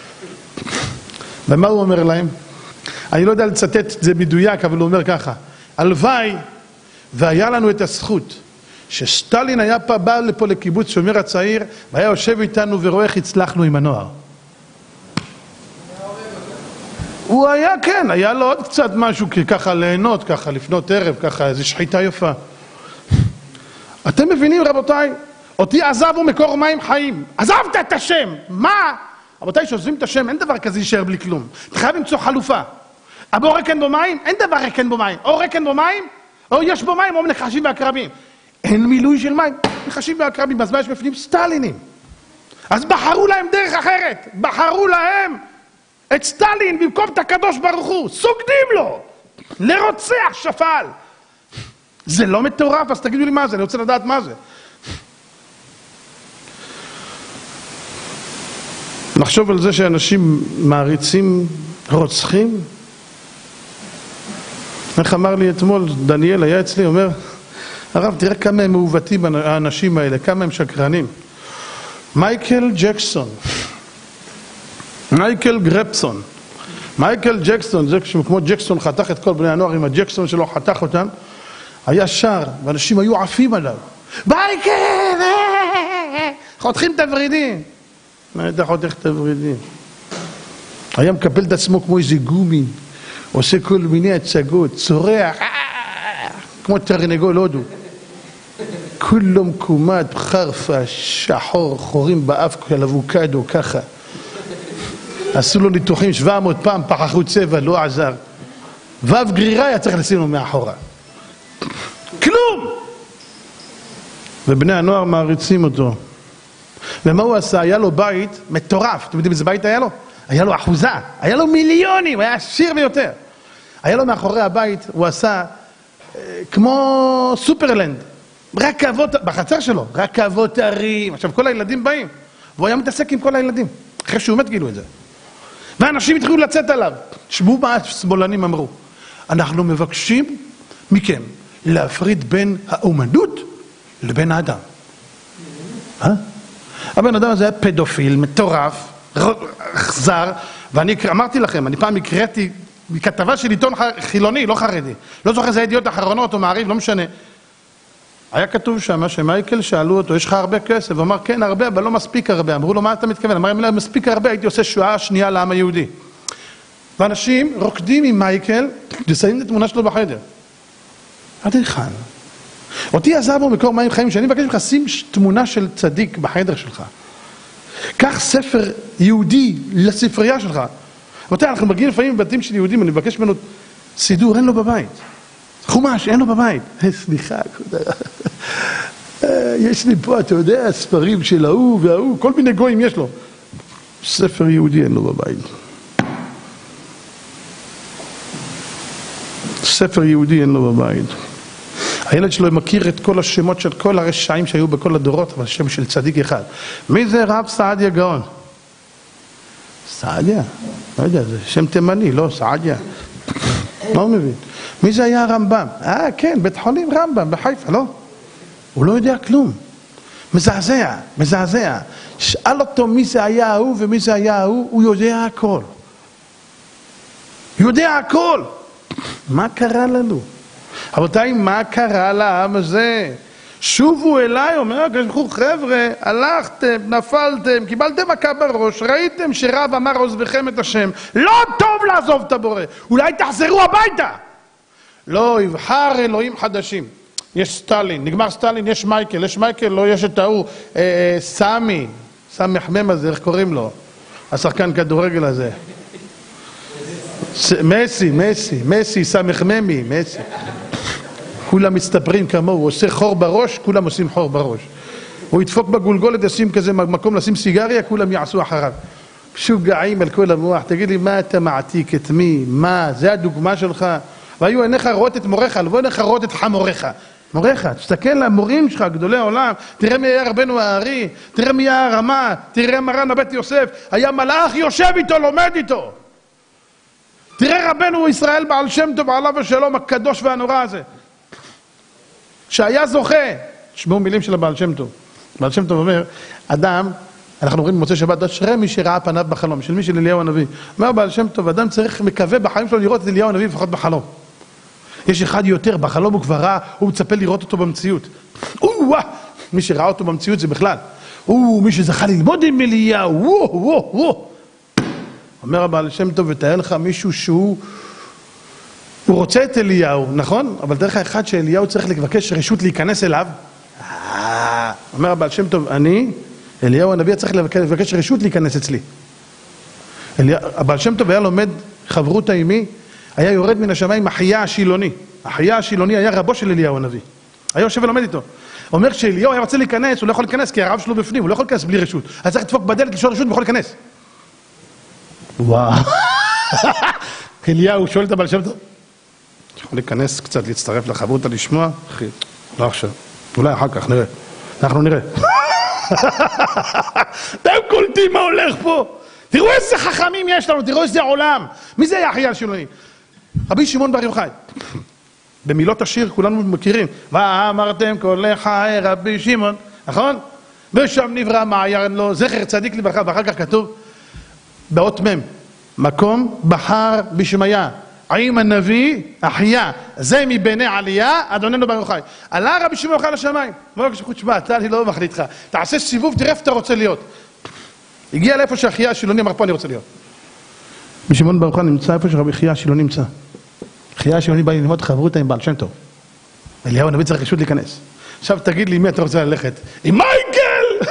ומה הוא אומר להם? אני לא יודע לצטט את זה מדויק, אבל הוא אומר ככה, הלוואי והיה לנו את הזכות שסטלין היה בא לפה לקיבוץ שומר הצעיר והיה יושב איתנו ורואה איך הצלחנו עם הנוער. הוא היה, כן, היה לו עוד קצת משהו ככה ליהנות, ככה לפנות ערב, ככה איזו שחיטה יפה. אתם מבינים רבותיי? אותי עזבו מקור מים חיים. עזבת את השם! מה? רבותיי, שעוזבים את השם, אין דבר כזה יישאר בלי כלום. אתה חייב למצוא חלופה. הבור ריקן בו מים? אין דבר ריקן בו מים. או ריקן בו מים, או יש בו מים, או נחשים ועקרבים. אין מילוי של מים, נחשים ועקרבים. אז מה יש בפנים? סטלינים. אז בחרו להם דרך אחרת. בחרו להם את סטלין במקום את הקדוש ברוך הוא. סוגדים לו. לרוצח שפל. זה לא מטורף, אז תגידו לי מה זה, אני רוצה לדעת מה זה. נחשוב על זה שאנשים מעריצים רוצחים. איך אמר לי אתמול, דניאל היה אצלי, אומר, הרב, תראה כמה הם מעוותים האנשים האלה, כמה הם שקרנים. מייקל ג'קסון, מייקל גרפסון, מייקל ג'קסון, זה כמו ג'קסון חתך את כל בני הנוער, עם הג'קסון שלו חתך אותם, היה שר, ואנשים היו עפים עליו. מייקל! חותכים את הוורידים. מה היית חותך את הוורידים? היה מקפל את עצמו כמו איזה גומי, עושה כל מיני הצגות, צורח, כמו תרנגול הודו. כולו מקומט, חרפה, שחור, חורים באף של אבוקדו, ככה. עשו לו ניתוחים 700 פעם, פחחו צבע, לא עזר. ואף גרירה היה צריך לשים לו מאחורה. כלום! ובני הנוער מעריצים אותו. ומה הוא עשה? היה לו בית מטורף. אתם יודעים איזה בית היה לו? היה לו אחוזה, היה לו מיליונים, היה עשיר ביותר. היה לו מאחורי הבית, הוא עשה כמו סופרלנד. רכבות, בחצר שלו, רכבות הרים. עכשיו כל הילדים באים, והוא היה מתעסק עם כל הילדים. אחרי שהוא מת גילו את זה. ואנשים התחילו לצאת עליו. שבו מה השמאלנים אמרו. אנחנו מבקשים מכם להפריד בין האומנות לבין האדם. הבן אדם הזה היה פדופיל, מטורף, אכזר, ואני אמרתי לכם, אני פעם הקראתי מכתבה של עיתון חילוני, לא חרדי, לא זוכר זה ידיעות אחרונות או מעריב, לא משנה. היה כתוב שם שמייקל שאלו אותו, יש לך הרבה כסף? הוא אמר, כן, הרבה, אבל לא מספיק הרבה. אמרו לו, מה אתה מתכוון? אמר, אם לא מספיק הרבה, הייתי עושה שואה שנייה לעם היהודי. ואנשים רוקדים עם מייקל, ושמים את התמונה שלו בחדר. עד היכן? אותי עזבו מקור מים חיים, שאני מבקש ממך, שים תמונה של צדיק בחדר שלך. קח ספר יהודי לספרייה שלך. רבותיי, אנחנו מגיעים לפעמים בבתים של יהודים, אני מבקש ממנו סידור, אין לו בבית. חומש, אין לו בבית. סליחה, יש לי פה, אתה יודע, ספרים של ההוא וההוא, כל מיני גויים יש לו. ספר יהודי אין לו בבית. ספר יהודי אין לו בבית. הילד שלו מכיר את כל השמות של כל הרשעים שהיו בכל הדורות, אבל שם של צדיק אחד. מי זה רב סעדיה גאון? סעדיה? לא יודע, זה שם תימני, לא סעדיה. מה הוא מבין? מי זה היה הרמב"ם? כן, בית חולים רמב"ם בחיפה, לא? הוא לא יודע כלום. מזעזע, מזעזע. שאל אותו מי זה היה ההוא ומי זה היה ההוא, הוא יודע הכל. יודע הכל. מה קרה לנו? רבותיי, מה קרה לעם הזה? שובו אליי, אומר הקדוש, חבר'ה, הלכתם, נפלתם, קיבלתם מכה בראש, ראיתם שרב אמר עוזבכם את השם, לא טוב לעזוב את הבורא, אולי תחזרו הביתה. לא, יבחר אלוהים חדשים. יש סטלין, נגמר סטלין, יש מייקל, לא יש את ההוא, סמי מחמם הזה, איך קוראים לו? השחקן כדורגל הזה. מסי, סמחממי, מסי. כולם מצטפרים כמוהו, הוא עושה חור בראש, כולם עושים חור בראש. הוא ידפוק בגולגולת, ישים כזה מקום לשים סיגריה, כולם יעשו אחריו. משוגעים על כל המוח, תגיד לי, מה אתה מעתיק את מי? מה? זה הדוגמה שלך? והיו עיניך רואות את מוריך, לבוא עיניך רואות את חמוריך. מוריך, תסתכל למורים שלך, גדולי העולם, תראה מי היה רבנו הארי, תראה מי היה הרמה, תראה מרן הבית יוסף, היה מלאך יושב איתו, לומד איתו. תראה רבנו ישראל בעל שם טוב, עליו השלום, הקדוש והנורא הזה. שהיה זוכה, שמעו מילים של הבעל שם טוב. בעל שם טוב אומר, אדם, אנחנו אומרים במוצאי שבת, אשרי מי שראה פניו בחלום, של מי? של אליהו הנביא. אומר בעל שם טוב, אדם צריך מקווה בחיים שלו לראות את אליהו הנביא לפחות בחלום. יש אחד יותר, בחלום הוא כבר ראה, הוא מצפה לראות אותו במציאות. מי שראה אותו במציאות זה בכלל. מי שזכה ללמוד עם אליהו, אומר הבעל שם טוב, ותאר לך מישהו שהוא רוצה את אליהו, נכון? אבל תאר לך אחד שאליהו צריך לבקש רשות להיכנס אליו. אומר הבעל שם טוב, אליהו הנביא צריך לבקש רשות להיכנס אצלי. הבעל שם טוב היה לומד חברות עימי, היה יורד מן השמיים אחיה השילוני. אחיה השילוני היה רבו של אליהו הנביא. היה יושב ולומד איתו. אומר שאליהו היה רוצה להיכנס, הוא לא יכול להיכנס כי הרב שלו בפנים, הוא לא יכול להיכנס בלי רשות. אז צריך לדפוק בדלת, לשאול רשות ויכול להיכנס. וואו. אליהו שואל את הבעל שם טוב, יכול להיכנס קצת, להצטרף לחברותה לשמוע? אחי, לא עכשיו. אולי אחר כך, נראה. אנחנו נראה. אתם קולטים מה הולך פה? תראו איזה חכמים יש לנו, תראו איזה עולם. מי זה היה אחיה השילוני? רבי שמעון בר יוחאי. במילות השיר כולנו מכירים. ואמרתם כל לחי רבי שמעון, נכון? ושם נברא מעיין לו, זכר צדיק לברכה, ואחר כך כתוב באות מ' מקום בחר בשמיה. עם הנביא אחיה, זה מבני עלייה, אדוננו בר יוחאי. עלה רבי שמעון בר יוחאי לשמיים. אומר לו, תשמע, אני לא מחליט לך. תעשה סיבוב, תראה איפה אתה רוצה להיות. הגיע לאיפה שאחיה השילוני אמר, פה אני רוצה להיות. רבי שמעון בר יוחאי נמצא איפה שרבי אחיה השילוני נמצא. אחיה השילוני בא ללמוד חברותא עם בעל שם טוב. אליהו הנביא צריך רשות להיכנס. עכשיו תגיד לי, מי אתה רוצה ללכת? עם מייקל!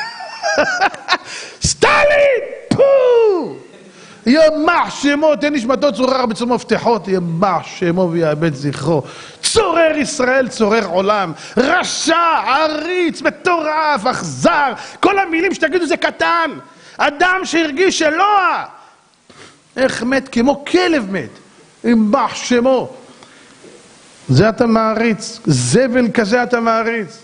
סטלין! פו! ימח שמו, תן נשמתו צורר בצום מפתחות, ימח שמו ויאבד זכרו. צורר ישראל, צורר עולם, רשע, עריץ, מטורף, אכזר, כל המילים שתגידו זה קטן. אדם שהרגיש שלא, איך מת? כמו כלב מת. ימח שמו. זה אתה מעריץ, זבל כזה אתה מעריץ.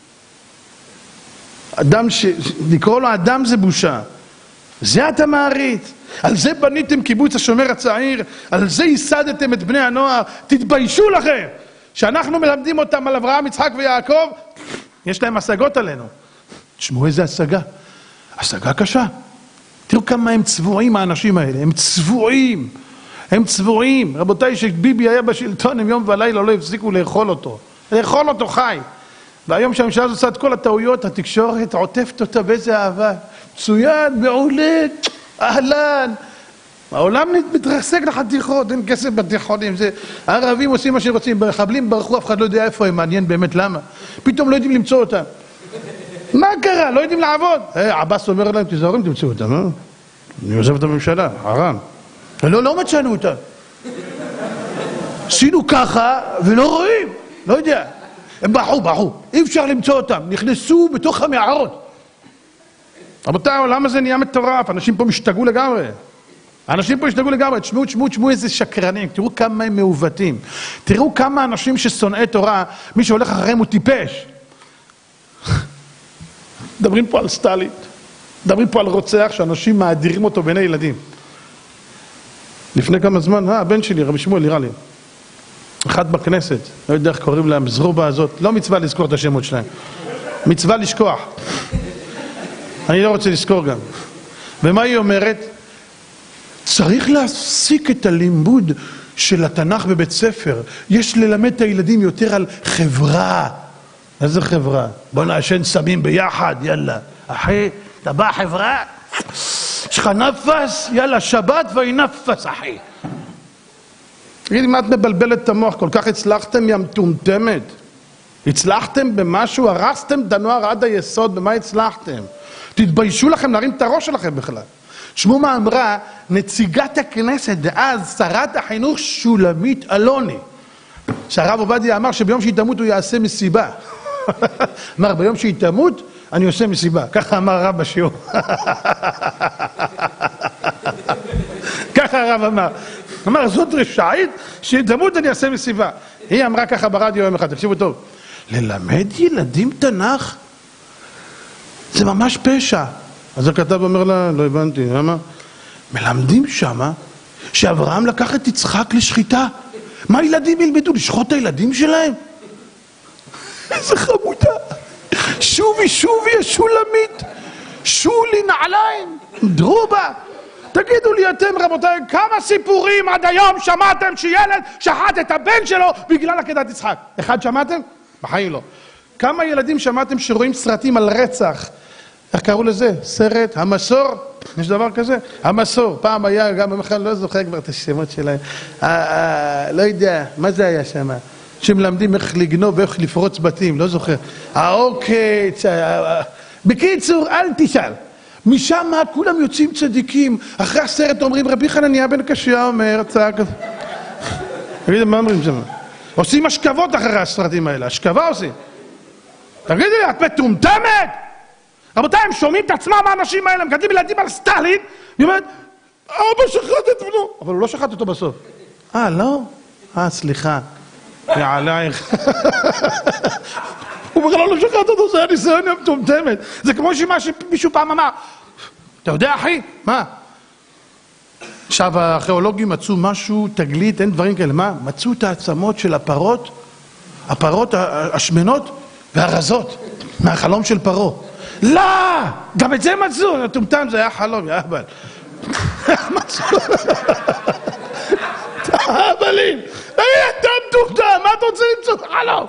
אדם לקרוא לו אדם זה בושה. זה אתה מעריץ. על זה בניתם קיבוץ השומר הצעיר, על זה ייסדתם את בני הנוער. תתביישו לכם שאנחנו מלמדים אותם על אברהם, יצחק ויעקב, יש להם השגות עלינו. תשמעו איזה השגה, השגה קשה. תראו כמה הם צבועים האנשים האלה, הם צבועים, הם צבועים. רבותיי, שביבי היה בשלטון הם יום ולילה לא הפסיקו לאכול אותו חי. והיום שהממשלה הזאת עושה את כל הטעויות, התקשורת עוטפת אותה באיזה אהבה. מצוין, מעולה, אהלן. העולם מתרסק לחתיכות, אין כסף בתיכונים. הערבים עושים מה שרוצים, מחבלים ברחו, אף אחד לא יודע איפה הם, מעניין באמת למה. פתאום לא יודעים למצוא אותם. מה קרה? לא יודעים לעבוד. עבאס אומר להם, תזהרו אם תמצאו אותם, אני עוזב את הממשלה, חרם. לא מצאנו אותם. עשינו ככה ולא רואים, לא יודע. הם בחו, אי אפשר למצוא אותם, נכנסו בתוך המערות. רבותיי, העולם הזה נהיה מטורף, אנשים פה משתגעו לגמרי. תשמעו איזה שקרנים, תראו כמה הם מעוותים. תראו כמה אנשים ששונאי תורה, מי שהולך אחריהם הוא טיפש. מדברים פה על סטלין, מדברים פה על רוצח שאנשים מאדירים אותו בעיני ילדים. לפני כמה זמן, הבן שלי, רבי שמואל, נראה לי. אחד בכנסת, לא יודע איך קוראים להם, זרובה הזאת, לא מצווה לזכור את השמות שלהם. מצווה לשכוח. אני לא רוצה לזכור גם. ומה היא אומרת? צריך להפסיק את הלימוד של התנ"ך בבית ספר. יש ללמד את הילדים יותר על חברה. איזה חברה? בוא נעשן סמים ביחד, יאללה. אחי, אתה בא חברה? יש לך נפס? יאללה, שבת וינפס, אחי. תגידי, מה את מבלבלת את המוח? כל כך הצלחתם, יא מטומטמת. הצלחתם במשהו? הרסתם את הנוער עד היסוד, במה הצלחתם? תתביישו לכם להרים את הראש שלכם בכלל. תשמעו מה אמרה נציגת הכנסת דאז, שרת החינוך שולמית אלוני. שהרב עובדיה אמר שביום שהיא תמות הוא יעשה מסיבה. אמר, ביום שהיא תמות אני עושה מסיבה. ככה אמר הרב בשיעור. ככה הרב אמר. אמר, זאת רשעית, שתמות אני אעשה מסיבה. היא אמרה ככה ברדיו יום אחד, תקשיבו טוב. ללמד ילדים תנ"ך? זה ממש פשע. אז הכתב אומר לה, לא הבנתי, למה? מלמדים שמה שאברהם לקח את יצחק לשחיטה. מה ילדים ילמדו? לשחוט את הילדים שלהם? איזה חמודה. שובי, שובי, השולמית. שולי נעליים. דרובה. תגידו לי אתם רבותיי, כמה סיפורים עד היום שמעתם שילד שחט את הבן שלו בגלל עקדת יצחק? אחד שמעתם? בחיים לא. כמה ילדים שמעתם שרואים סרטים על רצח? איך קראו לזה? סרט המסור? יש דבר כזה? המסור. פעם היה, גם בכלל לא זוכר כבר את השמות שלהם. לא יודע, מה זה היה שם? שמלמדים איך לגנוב ואיך לפרוץ בתים, לא זוכר. העוקץ, בקיצור, אל תשאל. משם כולם יוצאים צדיקים. אחרי הסרט אומרים, רבי חנניה בן קשיא אומר, צעק. תגידו, מה אומרים שם? עושים השכבות אחרי הסרטים האלה. השכבה עושים. תגידו לי, את מטומטמת? רבותיי, הם שומעים את עצמם האנשים האלה, הם גדלים ילדים על סטלין, היא אומרת, אבא שחט את בנו. אבל הוא לא שחט אותו בסוף. לא? סליחה. ועלייך. הוא בכלל לא שחט אותו, זה היה ניסיון מטומטמת. זה כמו שמישהו פעם אמר, אתה יודע אחי? מה? עכשיו הארכיאולוגים מצאו משהו, תגלית, אין דברים כאלה. מה? מצאו את העצמות של הפרות השמנות והרזות, מהחלום של פרעה. לא! גם את זה מצאו, טומטם זה היה חלום, יא אהבל. מצאו. אהבלים. אתה טומטם, מה אתה רוצה למצוא? חלום.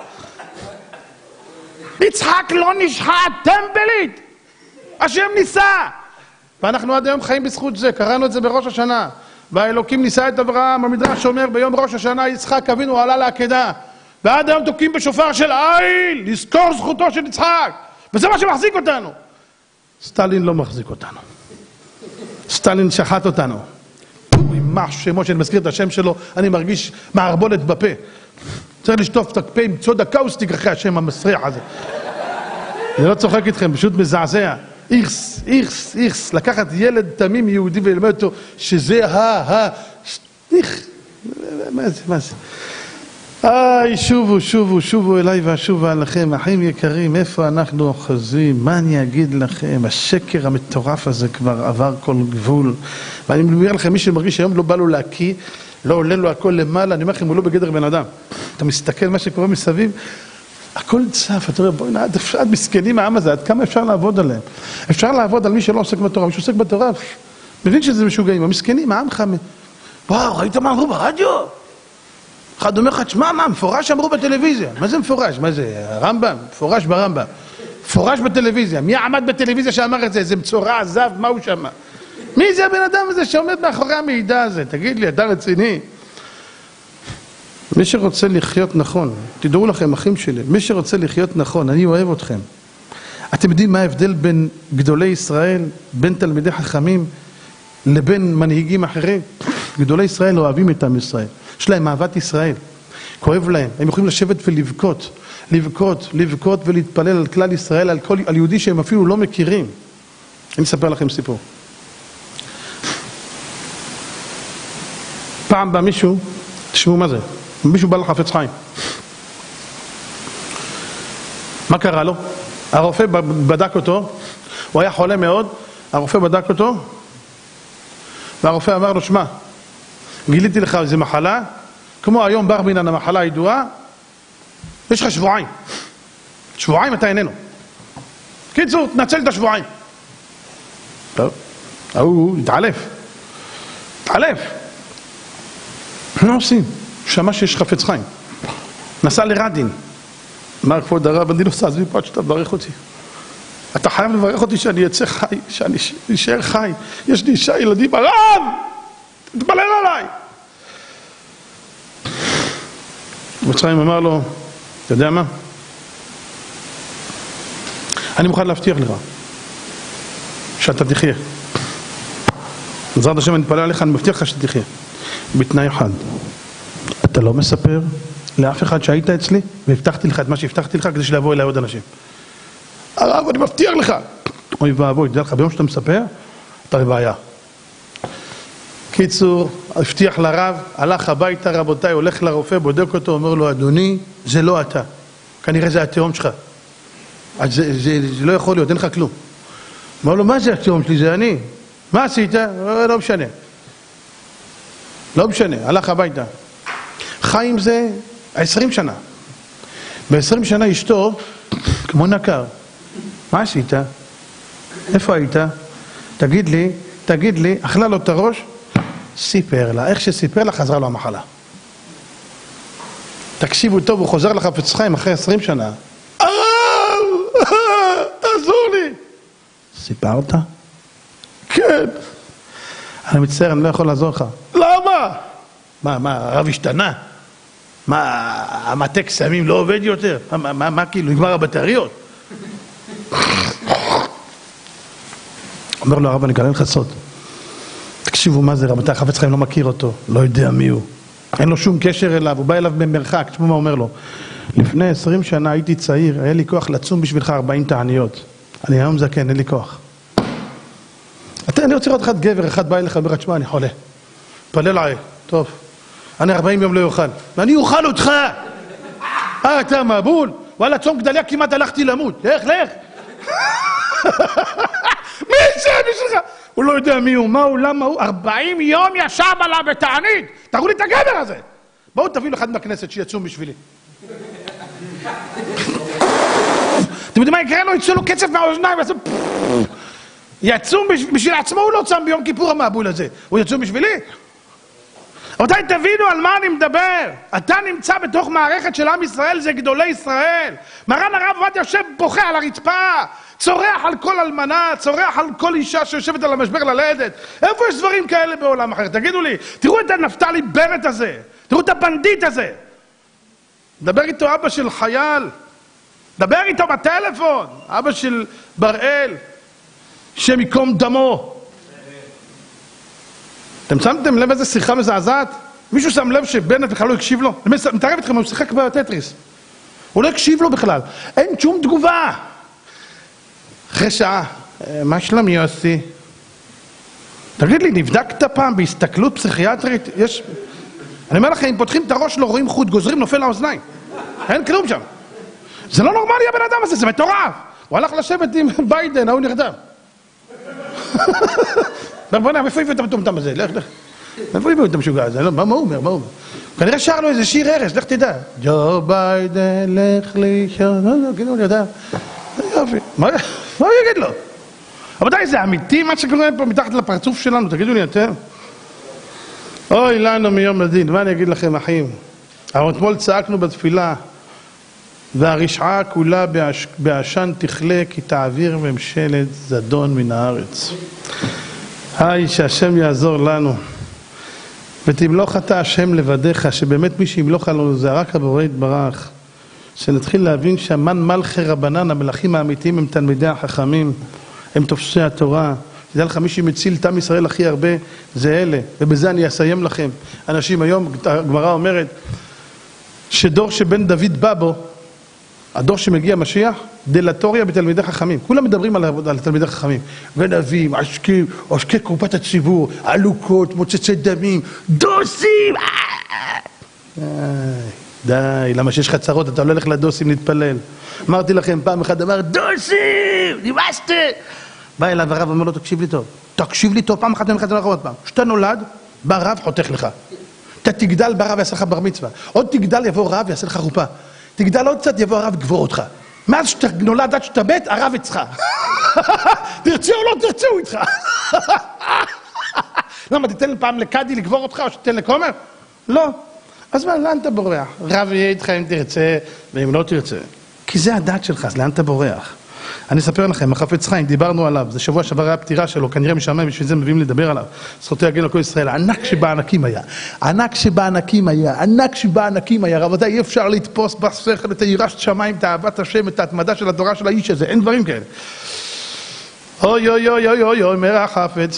יצחק לא נשחט, טמבלית. השם ניסה. ואנחנו עד היום חיים בזכות זה, קראנו את זה בראש השנה. והאלוקים ניסה את אברהם, המדרש אומר ביום ראש השנה יצחק אבינו עלה לעקדה. ועד היום תוקעים בשופר של איל, לזכור זכותו של יצחק. וזה מה שמחזיק אותנו. סטלין לא מחזיק אותנו. סטלין שחט אותנו. יימח שמו שאני מזכיר את השם שלו, אני מרגיש מערבולת בפה. צריך לשטוף את הפה עם צודה קאוסטיק אחרי השם המסריח הזה. אני לא צוחק איתכם, פשוט מזעזע. איכס, לקחת ילד תמים יהודי ולמד אותו שזה מה זה? שובו אליי ואשובה עליכם, אחים יקרים, איפה אנחנו אוחזים? מה אני אגיד לכם? השקר המטורף הזה כבר עבר כל גבול. ואני אומר לכם, מי שמרגיש שהיום לא בא לו להקיא, לא עולה לו הכל למעלה, אני אומר לכם, הוא לא בגדר בן אדם. אתה מסתכל מה שקורה מסביב, הכל צף, אתה אומר, בואי נעד, עד מסכנים העם הזה, עד כמה אפשר לעבוד עליהם? אפשר לעבוד על מי שלא עוסק בתורה, מי שעוסק בתורה, מבין שזה משוגעים, המסכנים, העם חמד. וואו, ראית מה אמרו ברדיו? אחד אומר לך, תשמע, מה, מפורש אמרו בטלוויזיה. מה זה מפורש? מה זה, הרמב"ם? מפורש ברמב"ם. מפורש בטלוויזיה. מי עמד בטלוויזיה שאמר את זה? איזה מצורע, עזב, מה הוא שמה? מי זה הבן אדם הזה שעומד מאחורי המידע הזה? תגיד לי, אתה רציני? מי שרוצה לחיות נכון, תדעו לכם, אחים שלי, מי שרוצה לחיות נכון, אני אוהב אתכם. אתם יודעים מה ההבדל בין גדולי ישראל, בין תלמידי חכמים, לבין מנהיגים אחרים? גדולי ישראל אוהבים את עם ישראל. יש להם אהבת ישראל. כואב להם. הם יכולים לשבת ולבכות ולהתפלל על כלל ישראל, על יהודי שהם אפילו לא מכירים. אני אספר לכם סיפור. פעם בא מישהו, תשמעו מה זה, מישהו בא לחפץ חיים. מה קרה לו? הרופא בדק אותו, הוא היה חולה מאוד, הרופא בדק אותו, והרופא אמר לו, שמע, גיליתי לך איזו מחלה, כמו היום בר מינן המחלה הידועה, יש לך שבועיים. שבועיים אתה איננו. קיצור, תנצל את השבועיים. טוב, הוא התעלף. מה עושים? שמע שיש חפץ חיים. נסע לרדין. אמר כבוד הרב, אני לא עושה, עזבי פה עד שאתה מברך אותי. אתה חייב לברך אותי שאני אצא חי, שאני אשאר חי. יש לי אישה, ילדים, הרב! תתפלל עליי! מצרים אמר לו, אתה יודע מה? אני מוכן להבטיח לך שאתה תחיה. בעזרת השם אני מתפלל עליך, אני מבטיח לך שאתה תחיה. בתנאי אחד, אתה לא מספר לאף אחד שהיית אצלי והבטחתי לך את מה שהבטחתי לך כדי שלבוא אליי עוד אנשים. הרב, אני מבטיח לך. אוי ואבוי, תדע לך, ביום שאתה מספר, אתה בבעיה. קיצור, הבטיח לרב, הלך הביתה, רבותיי, הולך לרופא, בודק אותו, אומר לו, אדוני, זה לא אתה. כנראה זה התאום שלך. אז זה לא יכול להיות, אין לך כלום. אמר לו, מה זה התאום שלי? זה אני. מה עשית? לא משנה. לא משנה, הלך הביתה. חי עם זה 20 שנה. ב-20 שנה אשתו, כמו נקר. מה עשית? איפה היית? תגיד לי, אכלה לו את הראש, סיפר לה. איך שסיפר לה, חזרה לו המחלה. תקשיבו טוב, הוא חוזר לחפץ חיים אחרי 20 שנה. תעזור לי. סיפרת? כן. אני מצטער, אני לא יכול לעזור לך. למה? מה, הרב השתנה? מה, המטה קסמים לא עובד יותר? מה כאילו, נגמר הבטריות? אומר לו הרב, אני אגלה לך סוד. תקשיבו מה זה, רבותיי, חפץ חיים לא מכיר אותו, לא יודע מי הוא. אין לו שום קשר אליו, הוא בא אליו במרחק, תשמעו מה אומר לו. לפני 20 שנה הייתי צעיר, היה לי כוח לצום בשבילך 40 תעניות. אני היום זקן, אין לי כוח. אני רוצה לראות אחד גבר, אחד בא אליך, אומר, תשמע, אני חולה. פלל עליי, טוב. אני 40 יום לא יאכל. ואני אוכל אותך! אתה מבול? וואלה, צום גדליה כמעט הלכתי למות. לך. מי זה בשבילך? הוא לא יודע מי הוא, מה הוא, למה הוא. 40 יום ישב עליו בתענית. תראו לי את הגבר הזה. בואו תביאו אחד מהכנסת שיצום בשבילי. אתם יודעים מה יקרה לו? יצאו לו קצף מהאוזניים ועשו... יצום בשביל עצמו, הוא לא צם ביום כיפור המעבול הזה. הוא יצום בשבילי? רבותיי, תבינו על מה אני מדבר. אתה נמצא בתוך מערכת של עם ישראל, זה גדולי ישראל. מרן הרב עובדיה יושב בוכה על הרצפה, צורח על כל אלמנה, צורח על כל אישה שיושבת על המשבר ללדת. איפה יש דברים כאלה בעולם אחר? תגידו לי, תראו את הנפתלי בנט הזה, תראו את הבנדיט הזה. דבר איתו אבא של חייל, דבר איתו בטלפון, אבא של בראל, שם ייקום דמו. אתם שמתם לב איזה שיחה מזעזעת? מישהו שם לב שבנט בכלל לא הקשיב לו? אני מתערב אתכם, הוא שיחק בטטריס. הוא לא הקשיב לו בכלל. אין שום תגובה. אחרי שעה, מה שלום יוסי? תגיד לי, נבדקת פעם בהסתכלות פסיכיאטרית? יש... אני אומר לכם, אם פותחים את הראש לא רואים חוט, גוזרים נופל לאוזניים. אין כלום שם. זה לא נורמלי הבן אדם הזה, זה מטורף. הוא הלך לשבת עם ביידן, ההוא נרדם. בוא'נה, איפה הביאו את המטומטם הזה? לך. איפה הביאו את המשוגע הזה? מה הוא אומר? כנראה שר לו איזה שיר הרס, לך תדע. ג'ו ביידן, לך לישון, לא, כאילו, אני יודע. יופי. מה הוא יגיד לו? רבותיי, זה אמיתי מה שקורה פה מתחת לפרצוף שלנו? תגידו לי אתם. אוי לנו מיום הדין, מה אני אגיד לכם אחים? אבל אתמול צעקנו בתפילה, והרשעה כולה בעשן תכלה, כי תעביר ממשלת זדון מן הארץ. היי, שהשם יעזור לנו. ותמלוך אתה השם לבדיך, שבאמת מי שימלוך עלינו זה רק הבורא יתברך. שנתחיל להבין שהמן מלכי רבנן, המלכים האמיתיים הם תלמידי החכמים, הם תופסי התורה. תדע לך, מי שמציל את עם ישראל הכי הרבה זה אלה, ובזה אני אסיים לכם. אנשים היום, הגמרא אומרת, שדור שבן דוד בא בו, הדור שמגיע משיח, דלטוריה בתלמידי חכמים. כולם מדברים על תלמידי חכמים. ונבים, עושקי קופת הציבור, עלוקות, מוצצי דמים, דוסים! די, למה שיש לך צרות, אתה לא הולך לדוסים להתפלל. אמרתי לכם, פעם אחד אמר, דוסים! נמאסתם! בא אליו הרב, אומר לו, תקשיב לי טוב, פעם אחת ממך, עוד פעם. כשאתה נולד, בא רב, חותך לך. אתה תגדל, בא רב, יעשה לך בר מצווה. עוד תגדל, יבוא רב, יעשה לך חופה. תגדל עוד קצת, יבוא הרב, יגבור אותך. מאז שאתה נולד עד שאתה מת, הרב אצלך. תרצה או לא תרצה, הוא איתך. למה, תיתן פעם לקדי לגבור אותך, או שתיתן לכומר? לא. אז מה, לאן אתה בורח? רב יהיה איתך אם תרצה, ואם לא תרצה. כי זה הדת שלך, אז לאן אתה בורח? אני אספר לכם, החפץ חיים, דיברנו עליו, זה שבוע שעבר היה הפטירה שלו, כנראה משעמם, בשביל זה מביאים לדבר עליו. זכותו יגן לכל ישראל, ענק שבענקים היה, ענק שבענקים היה, רבותיי, אי אפשר לתפוס בשכל את היראת שמיים, את אהבת השם, את ההתמדה של התורה של האיש הזה, אין דברים כאלה. אוי אוי אוי אוי אוי אוי, אומר החפץ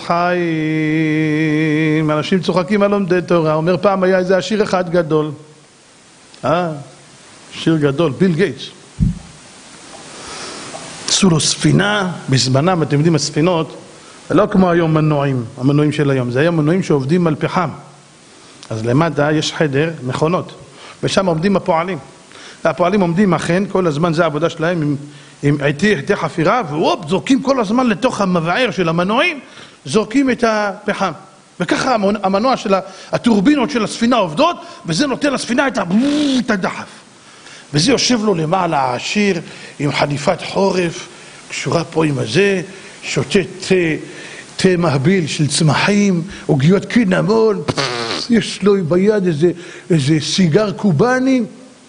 חיים, אנשים צוחקים על לומדי תורה, אומר פעם היה איזה עשיר אחד גדול, שיר גדול, ביל גייטס, עשו לו ספינה, בזמנם, אתם יודעים, הספינות, לא כמו היום מנועים, המנועים של היום, זה היה מנועים שעובדים על פחם. אז למטה יש חדר, מכונות, ושם עומדים הפועלים. והפועלים עומדים אכן, כל הזמן זה העבודה שלהם עם עיתי חפירה, ווופ, זורקים כל הזמן לתוך המבער של המנועים, זורקים את הפחם. וככה המנוע של הטורבינות של הספינה עובדות, וזה נותן לספינה את הדחף. וזה יושב לו למעלה העשיר, עם חליפת חורף, קשורה פה עם הזה, שותה תה מהביל של צמחים, עוגיות קינמון, יש לו ביד איזה סיגר קובני,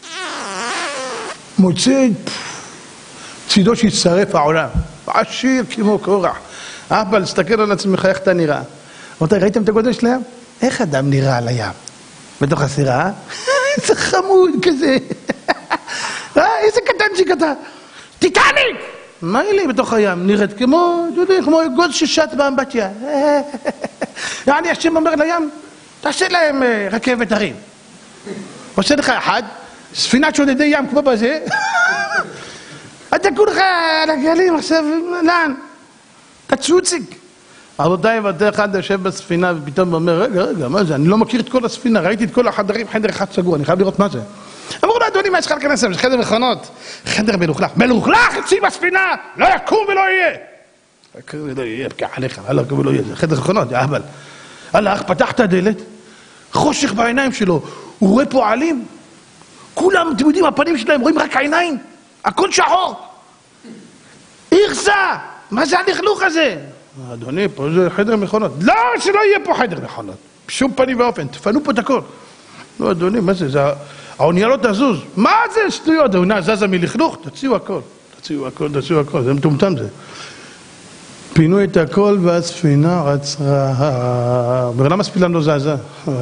מוצא צידו שיצטרף העולם, עשיר כמו קורח. אבל תסתכל על עצמך איך אתה נראה. אמרתי, ראיתם את הגודל של הים? איך אדם נראה על הים? בתוך הסירה? איזה חמוד כזה. איזה קטנצ'יק אתה. טיטניק! מה היא לי בתוך הים? נראית כמו, אתה יודע, כמו גוד ששט באמבטיה. יעני, השם אומר לים, תעשה להם רכבת הרים. עושה לך אחד, ספינת שודדי ים כמו בזה. אתה כולך על הגלים עכשיו, לאן? תצוציק. רבותיי, ואתה אחד יושב בספינה ופתאום אומר, רגע, מה זה? אני לא מכיר את כל הספינה, ראיתי את כל החדרים, חדר אחד סגור, אני חייב לראות מה זה. אמרו לו, אדוני, מה יש לך להיכנס? יש חדר מכונות. חדר מלוכלך. מלוכלך אצלי בספינה! לא יקום ולא יהיה! יקום ולא יהיה, פקח עליך, לא יקום ולא יהיה. זה חדר מכונות, יא אהבל. הלך, פתח את הדלת, חושך בעיניים שלו, הוא רואה פועלים. כולם, אתם יודעים, הפנים שלהם רואים רק העיניים. הכל שחור. איכסה! מה זה הלכלוך הזה? אדוני, פה זה חדר מכונות. לא, שלא יהיה פה חדר מכונות. בשום פנים ואופן, תפנו פה את הכל. לא, אדוני, מה זה? האונייה לא תזוז. מה זה שטויות? האונייה זזה מלכלוך? תציעו הכל. תציעו הכל. זה מטומטם זה. פינו את הכל והספינה רצרה. ולמה הספינה לא זזה?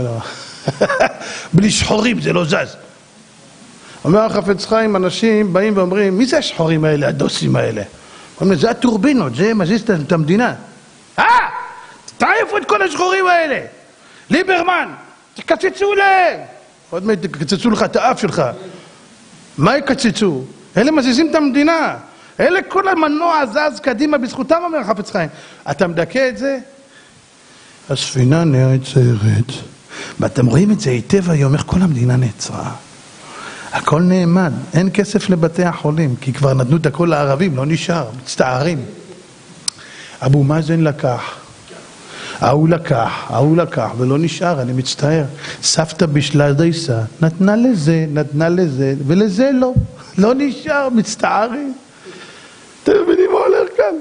בלי שחורים זה לא זז. אומר החפץ חיים, אנשים באים ואומרים, מי זה השחורים האלה, הדוסים האלה? אומרים, זה הטורבינות, זה מזיז את המדינה. תעיפו את כל השחורים האלה. ליברמן, תקצצו להם. עוד מעט תקצצו לך את האף שלך. מה יקצצו? אלה מזיזים את המדינה. אלה כל המנוע זז קדימה בזכותם, אומר חפץ חיים. אתה מדכא את זה? הספינה נעצרת. ואתם רואים את זה היטב היום, איך כל המדינה נעצרה. הכל נעמד, אין כסף לבתי החולים, כי כבר נתנו את הכל לערבים, לא נשאר, מצטערים. אבו מאזן לקח, ההוא לקח, ולא נשאר, אני מצטער. סבתא בשלה דייסה, נתנה לזה, ולזה לא נשאר, מצטערים. אתם מבינים מה הולך כאן?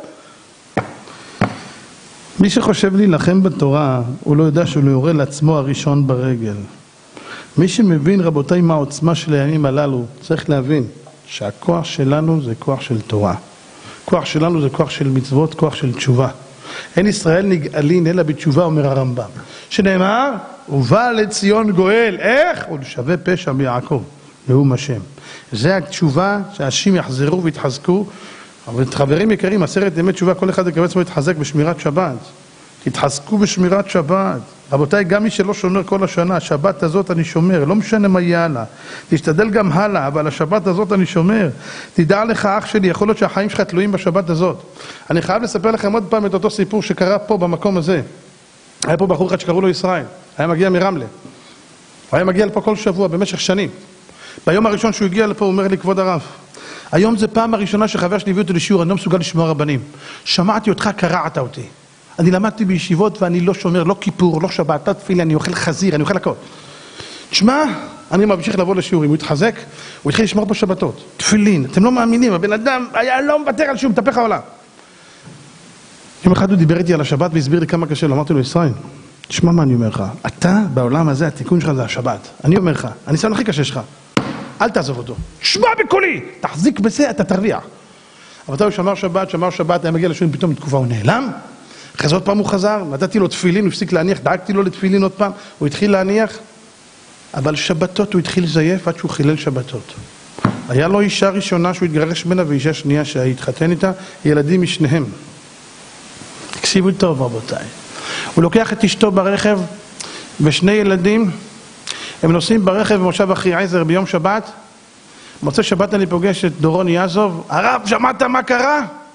מי שחושב להילחם בתורה, הוא לא יודע שהוא לא יורה לעצמו הראשון ברגל. מי שמבין, רבותיי, מה העוצמה של הימים הללו, צריך להבין שהכוח שלנו זה כוח של תורה. כוח שלנו זה כוח של מצוות, כוח של תשובה. אין ישראל נגאלין אלא בתשובה, אומר הרמב"ם. שנאמר, ובא לציון גואל. איך? עוד שווה פשע מיעקב, נאום השם. זה התשובה שאנשים יחזרו ויתחזקו. אבל חברים יקרים, 10 ימי תשובה, כל אחד יקבל עצמו להתחזק בשמירת שבת. תתחזקו בשמירת שבת. רבותיי, גם מי שלא שומר כל השנה, השבת הזאת אני שומר, לא משנה מה יהיה הלאה. תשתדל גם הלאה, אבל השבת הזאת אני שומר. תדע לך, אח שלי, יכול להיות שהחיים שלך תלויים בשבת הזאת. אני חייב לספר לכם עוד פעם את אותו סיפור שקרה פה במקום הזה. היה פה בחור אחד שקראו לו ישראל, היה מגיע מרמלה. הוא היה מגיע לפה כל שבוע במשך שנים. ביום הראשון שהוא הגיע לפה הוא אומר לי, כבוד הרב, היום זה פעם הראשונה שחבר שלי הביא אותי לשיעור, אני לא מסוגל לשמוע רבנים. שמעתי אותך, קרעת אותי. אני למדתי בישיבות ואני לא שומר, לא כיפור, לא שבת, לא תפילה, אני אוכל חזיר, אני אוכל הכל. תשמע, אני ממשיך לבוא לשיעורים, הוא התחזק, הוא התחיל לשמור בשבתות, תפילין, אתם לא מאמינים, הבן אדם היה לא מוותר על שום, מתהפך העולם. יום אחד הוא דיבר איתי על השבת והסביר לי כמה קשה לו, אמרתי לו, ישראל, תשמע מה אני אומר לך, אתה בעולם הזה, התיקון שלך זה השבת. אני אומר לך, הניסיון הכי קשה שלך, אל תעזוב אותו, שמע בקולי, תחזיק בזה, אתה תרוויח. אבל אתה הוא שמר שבת, היה מגיע לשיעורים, פתאום בתקופה הוא נעלם. אחרי זה עוד פעם הוא חזר, נתתי לו תפילין, הוא הפסיק להניח, דאגתי לו לתפילין עוד פעם, הוא התחיל להניח, אבל שבתות הוא התחיל לזייף עד שהוא חילל שבתות. היה לו אישה ראשונה שהוא התגרש ממנה ואישה שנייה שהתחתן איתה, ילדים משניהם. תקשיבו טוב רבותיי. הוא לוקח את אשתו ברכב ושני ילדים, הם נוסעים ברכב במושב אחי עזר ביום שבת, מוצא שבת אני פוגש את דורון יעזוב, הרב שמעת מה קרה?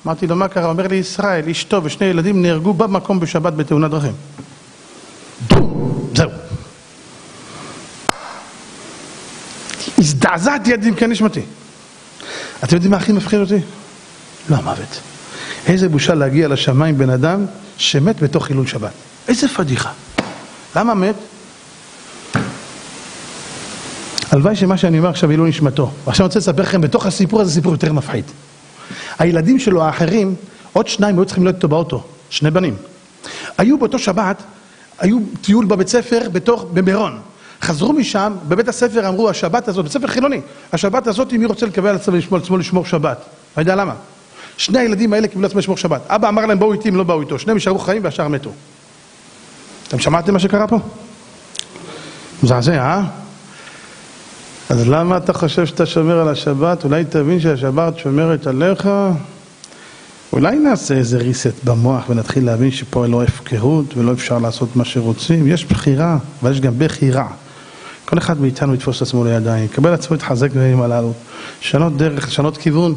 אמרתי לו, מה קרה? אומר לי, ישראל, אשתו ושני ילדים נהרגו במקום בשבת בתאונת דרכים. זהו. הזדעזעתי עד עמקי נשמתי. אתם יודעים מה הכי מפחיד אותי? לא המוות. איזה בושה להגיע לשמיים בן אדם שמת בתוך חילול שבת. איזה פדיחה. למה מת? הלוואי שמה שאני אומר עכשיו יהיה לו נשמתו. ועכשיו אני רוצה לספר לכם, בתוך הסיפור הזה סיפור יותר מפחיד. הילדים שלו האחרים, עוד שניים היו צריכים להיות איתו באוטו, שני בנים. היו באותו שבת, היו טיול בבית ספר במירון. חזרו משם, בבית הספר אמרו, השבת הזאת, בית ספר חילוני, השבת הזאת מי רוצה לקבל על עצמו לשמור שבת? אני יודע למה. שני הילדים האלה קיבלו לעצמם לשמור שבת. אבא אמר להם בואו איתי, הם לא באו איתו. שניהם נשארו חיים והשאר מתו. אתם שמעתם מה שקרה פה? מזעזע, אז למה אתה חושב שאתה שומר על השבת? אולי תבין שהשבת שומרת עליך? אולי נעשה איזה ריסט במוח ונתחיל להבין שפה לא הפקרות ולא אפשר לעשות מה שרוצים. יש בחירה, אבל יש גם בחירה. כל אחד מאיתנו יתפוס את עצמו לידיים, יקבל עצמו להתחזק בימים הללו, לשנות דרך, לשנות כיוון.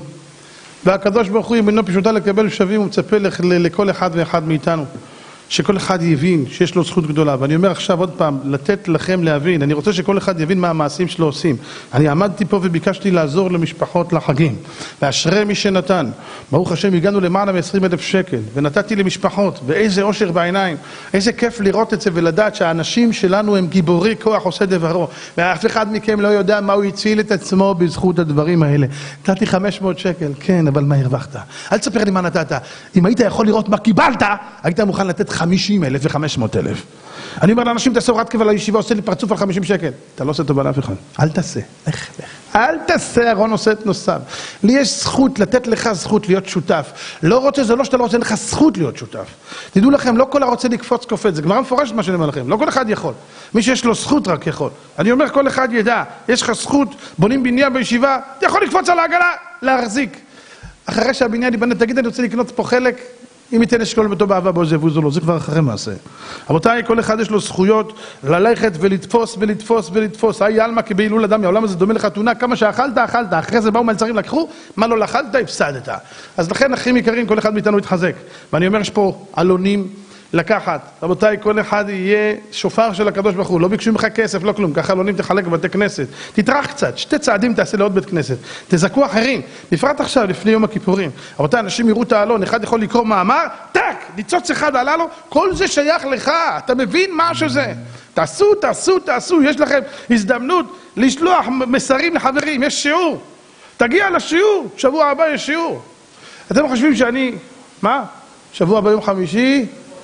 והקדוש ברוך הוא ימינו פשוטה לקבל שווים ומצפה לכל אחד ואחד מאיתנו. שכל אחד יבין שיש לו זכות גדולה. ואני אומר עכשיו עוד פעם, לתת לכם להבין, אני רוצה שכל אחד יבין מה המעשים שלו עושים. אני עמדתי פה וביקשתי לעזור למשפחות לחגים, ואשרי מי שנתן. ברוך השם, הגענו למעלה מ-20,000 שקל, ונתתי למשפחות, ואיזה אושר בעיניים, איזה כיף לראות את זה ולדעת שהאנשים שלנו הם גיבורי כוח עושה דברו, ואף אחד מכם לא יודע מה הוא הציל את עצמו בזכות הדברים האלה. נתתי 500 שקל, כן, אבל מה הרווחת? אל תספר לי מה נתת. אם היית יכול לראות מה קיבלת, היית מוכן לתת 50,000 ו500,000. אני אומר לאנשים, תעשה הוראת קבע לישיבה, עושה לי פרצוף על 50 שקל. אתה לא עושה טובה לאף אחד. אל תעשה. לך. אל תעשה, ארון עושה את נוסף. לי יש זכות, לתת לך זכות להיות שותף. לא רוצה, זה לא שאתה לא רוצה, אין לך זכות להיות שותף. תדעו לכם, לא כל הרוצה לקפוץ קופץ. זה גמרא מפורשת מה שאני אומר לכם. לא כל אחד יכול. מי שיש לו זכות רק יכול. אני אומר, כל אחד ידע. יש לך זכות, בונים בניין בישיבה, אתה יכול לקפוץ על העגלה, להחזיק. אחרי שהבניין ייבנה, תגיד, אני רוצה לקנות פה חלק, אם ייתן אשכול ביתו באהבה בו יבוזו לו, זה כבר אחרי מעשה. רבותיי, כל אחד יש לו זכויות ללכת ולתפוס ולתפוס ולתפוס. היי אלמה כבהילול אדם, העולם הזה דומה לחתונה, כמה שאכלת, אכלת, אחרי זה באו מלצרים לקחו, מה לא לאכלת, הפסדת. אז לכן אחים יקרים, כל אחד מאיתנו יתחזק. ואני אומר, יש פה עלונים לקחת. רבותיי, כל אחד יהיה שופר של הקדוש ברוך הוא, לא ביקשו ממך כסף, לא כלום, ככה עלונים תחלק בבתי כנסת. תטרח קצת, 2 צעדים תעשה לעוד בית כנסת. תזכו אחרים, בפרט עכשיו, לפני יום הכיפורים. רבותיי, אנשים יראו את העלון, אחד יכול לקרוא מאמר, טק, ניצוץ אחד עלה לו, כל זה שייך לך, אתה מבין מה שזה? תעשו, תעשו, תעשו, יש לכם הזדמנות לשלוח מסרים לחברים, יש שיעור. תגיע לשיעור, שבוע הבא יש שיעור. אתם חושבים שאני, מה? שבוע הבא יום חמישי?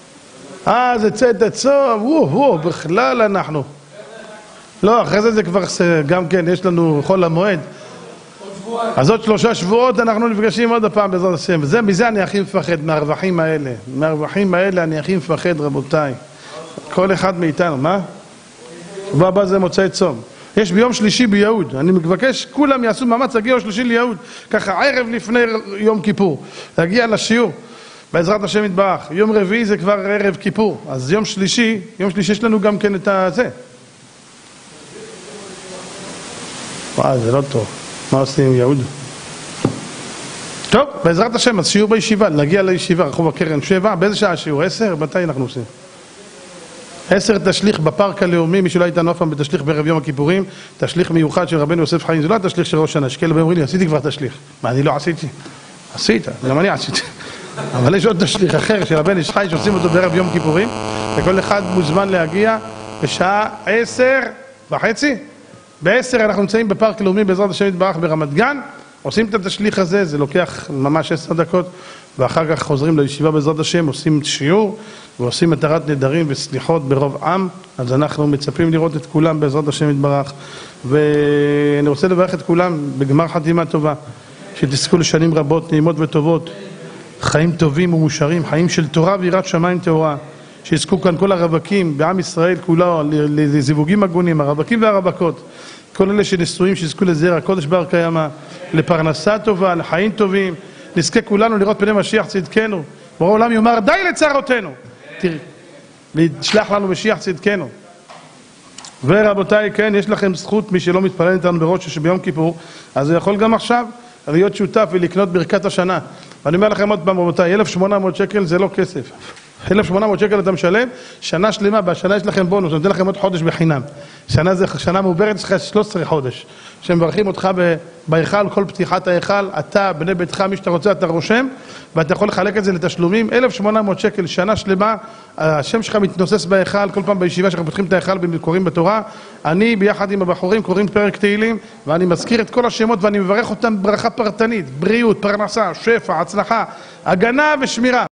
זה צאת הצום, בכלל אנחנו. לא, אחרי זה כבר גם כן, יש לנו חול המועד. אז עוד 3 שבועות אנחנו נפגשים עוד הפעם בעזרת השם. מזה אני הכי מפחד, מהרווחים האלה. מהרווחים האלה אני הכי מפחד, רבותיי. כל אחד מאיתנו, מה? שבוע הבא זה מוצאי צום. יש ביום שלישי ביהוד. אני מבקש, כולם יעשו מאמץ להגיע יום שלישי ליהוד. ככה ערב לפני יום כיפור. להגיע לשיעור. בעזרת השם יתברך. יום רביעי זה כבר ערב כיפור. אז יום שלישי יש לנו גם כן את הזה. וואי, זה לא טוב. מה עושים עם יהוד? טוב, בעזרת השם, אז שיעור בישיבה, להגיע לישיבה, רחוב הקרן 7, באיזה שעה שיעור? 10? מתי אנחנו עושים? 10 תשליך בפארק הלאומי, מי שלא הייתנו אף פעם בתשליך בערב יום הכיפורים, תשליך מיוחד של רבנו יוסף חיים, זה לא התשליך של ראש השנה, שכאלה אומרים לי, עשיתי כבר תשליך. מה, אני לא עשיתי? עשית, גם אני עשיתי. אבל יש עוד תשליך אחר של רבן איש חי שעושים אותו בערב יום כיפורים, וכל אחד מוזמן להגיע בשעה 10:30. ב-10 אנחנו נמצאים בפארק לאומי בעזרת השם יתברך ברמת גן, עושים את התשליך הזה, זה לוקח ממש 10 דקות, ואחר כך חוזרים לישיבה בעזרת השם, עושים שיעור, ועושים מתרת נדרים וסליחות ברוב עם. אז אנחנו מצפים לראות את כולם בעזרת השם יתברך, ואני רוצה לברך את כולם בגמר חתימה טובה, שתזכו לשנים רבות, נעימות וטובות, חיים טובים ומושרים, חיים של תורה ויראת שמיים טהורה, שיזכו כאן כל הרווקים בעם ישראל כולו לזיווגים הגונים, הרווקים והרווקות, כל אלה שנשואים שיזכו לזרע הקודש בר קיימא, לפרנסה טובה, לחיים טובים, נזכה כולנו לראות פני משיח צדקנו, בורא עולם יאמר די לצרותינו, וישלח לנו משיח צדקנו. ורבותיי, כן, יש לכם זכות, מי שלא מתפלל איתנו בראש שביום כיפור, אז הוא יכול גם עכשיו להיות שותף ולקנות ברכת השנה. ואני אומר לכם עוד פעם, רבותיי, 1,800 שקל זה לא כסף. 1,800 שקל אתה משלם, שנה שלמה, בשנה יש לכם בונוס, אני נותן לכם עוד חודש בחינם. שנה מעוברת, יש לך 13 חודש. שמברכים אותך בהיכל, כל פתיחת ההיכל, אתה, בני ביתך, מי שאתה רוצה, אתה רושם, ואתה יכול לחלק את זה לתשלומים. 1,800 שקל, שנה שלמה, השם שלך מתנוסס בהיכל, כל פעם בישיבה שאנחנו פותחים את ההיכל וקוראים בתורה. אני ביחד עם הבחורים קוראים פרק תהילים, ואני מזכיר את כל השמות ואני מברך אותם ברכה פרטנית, בריאות, פרנסה, שפע, הצלחה, הגנה ושמירה.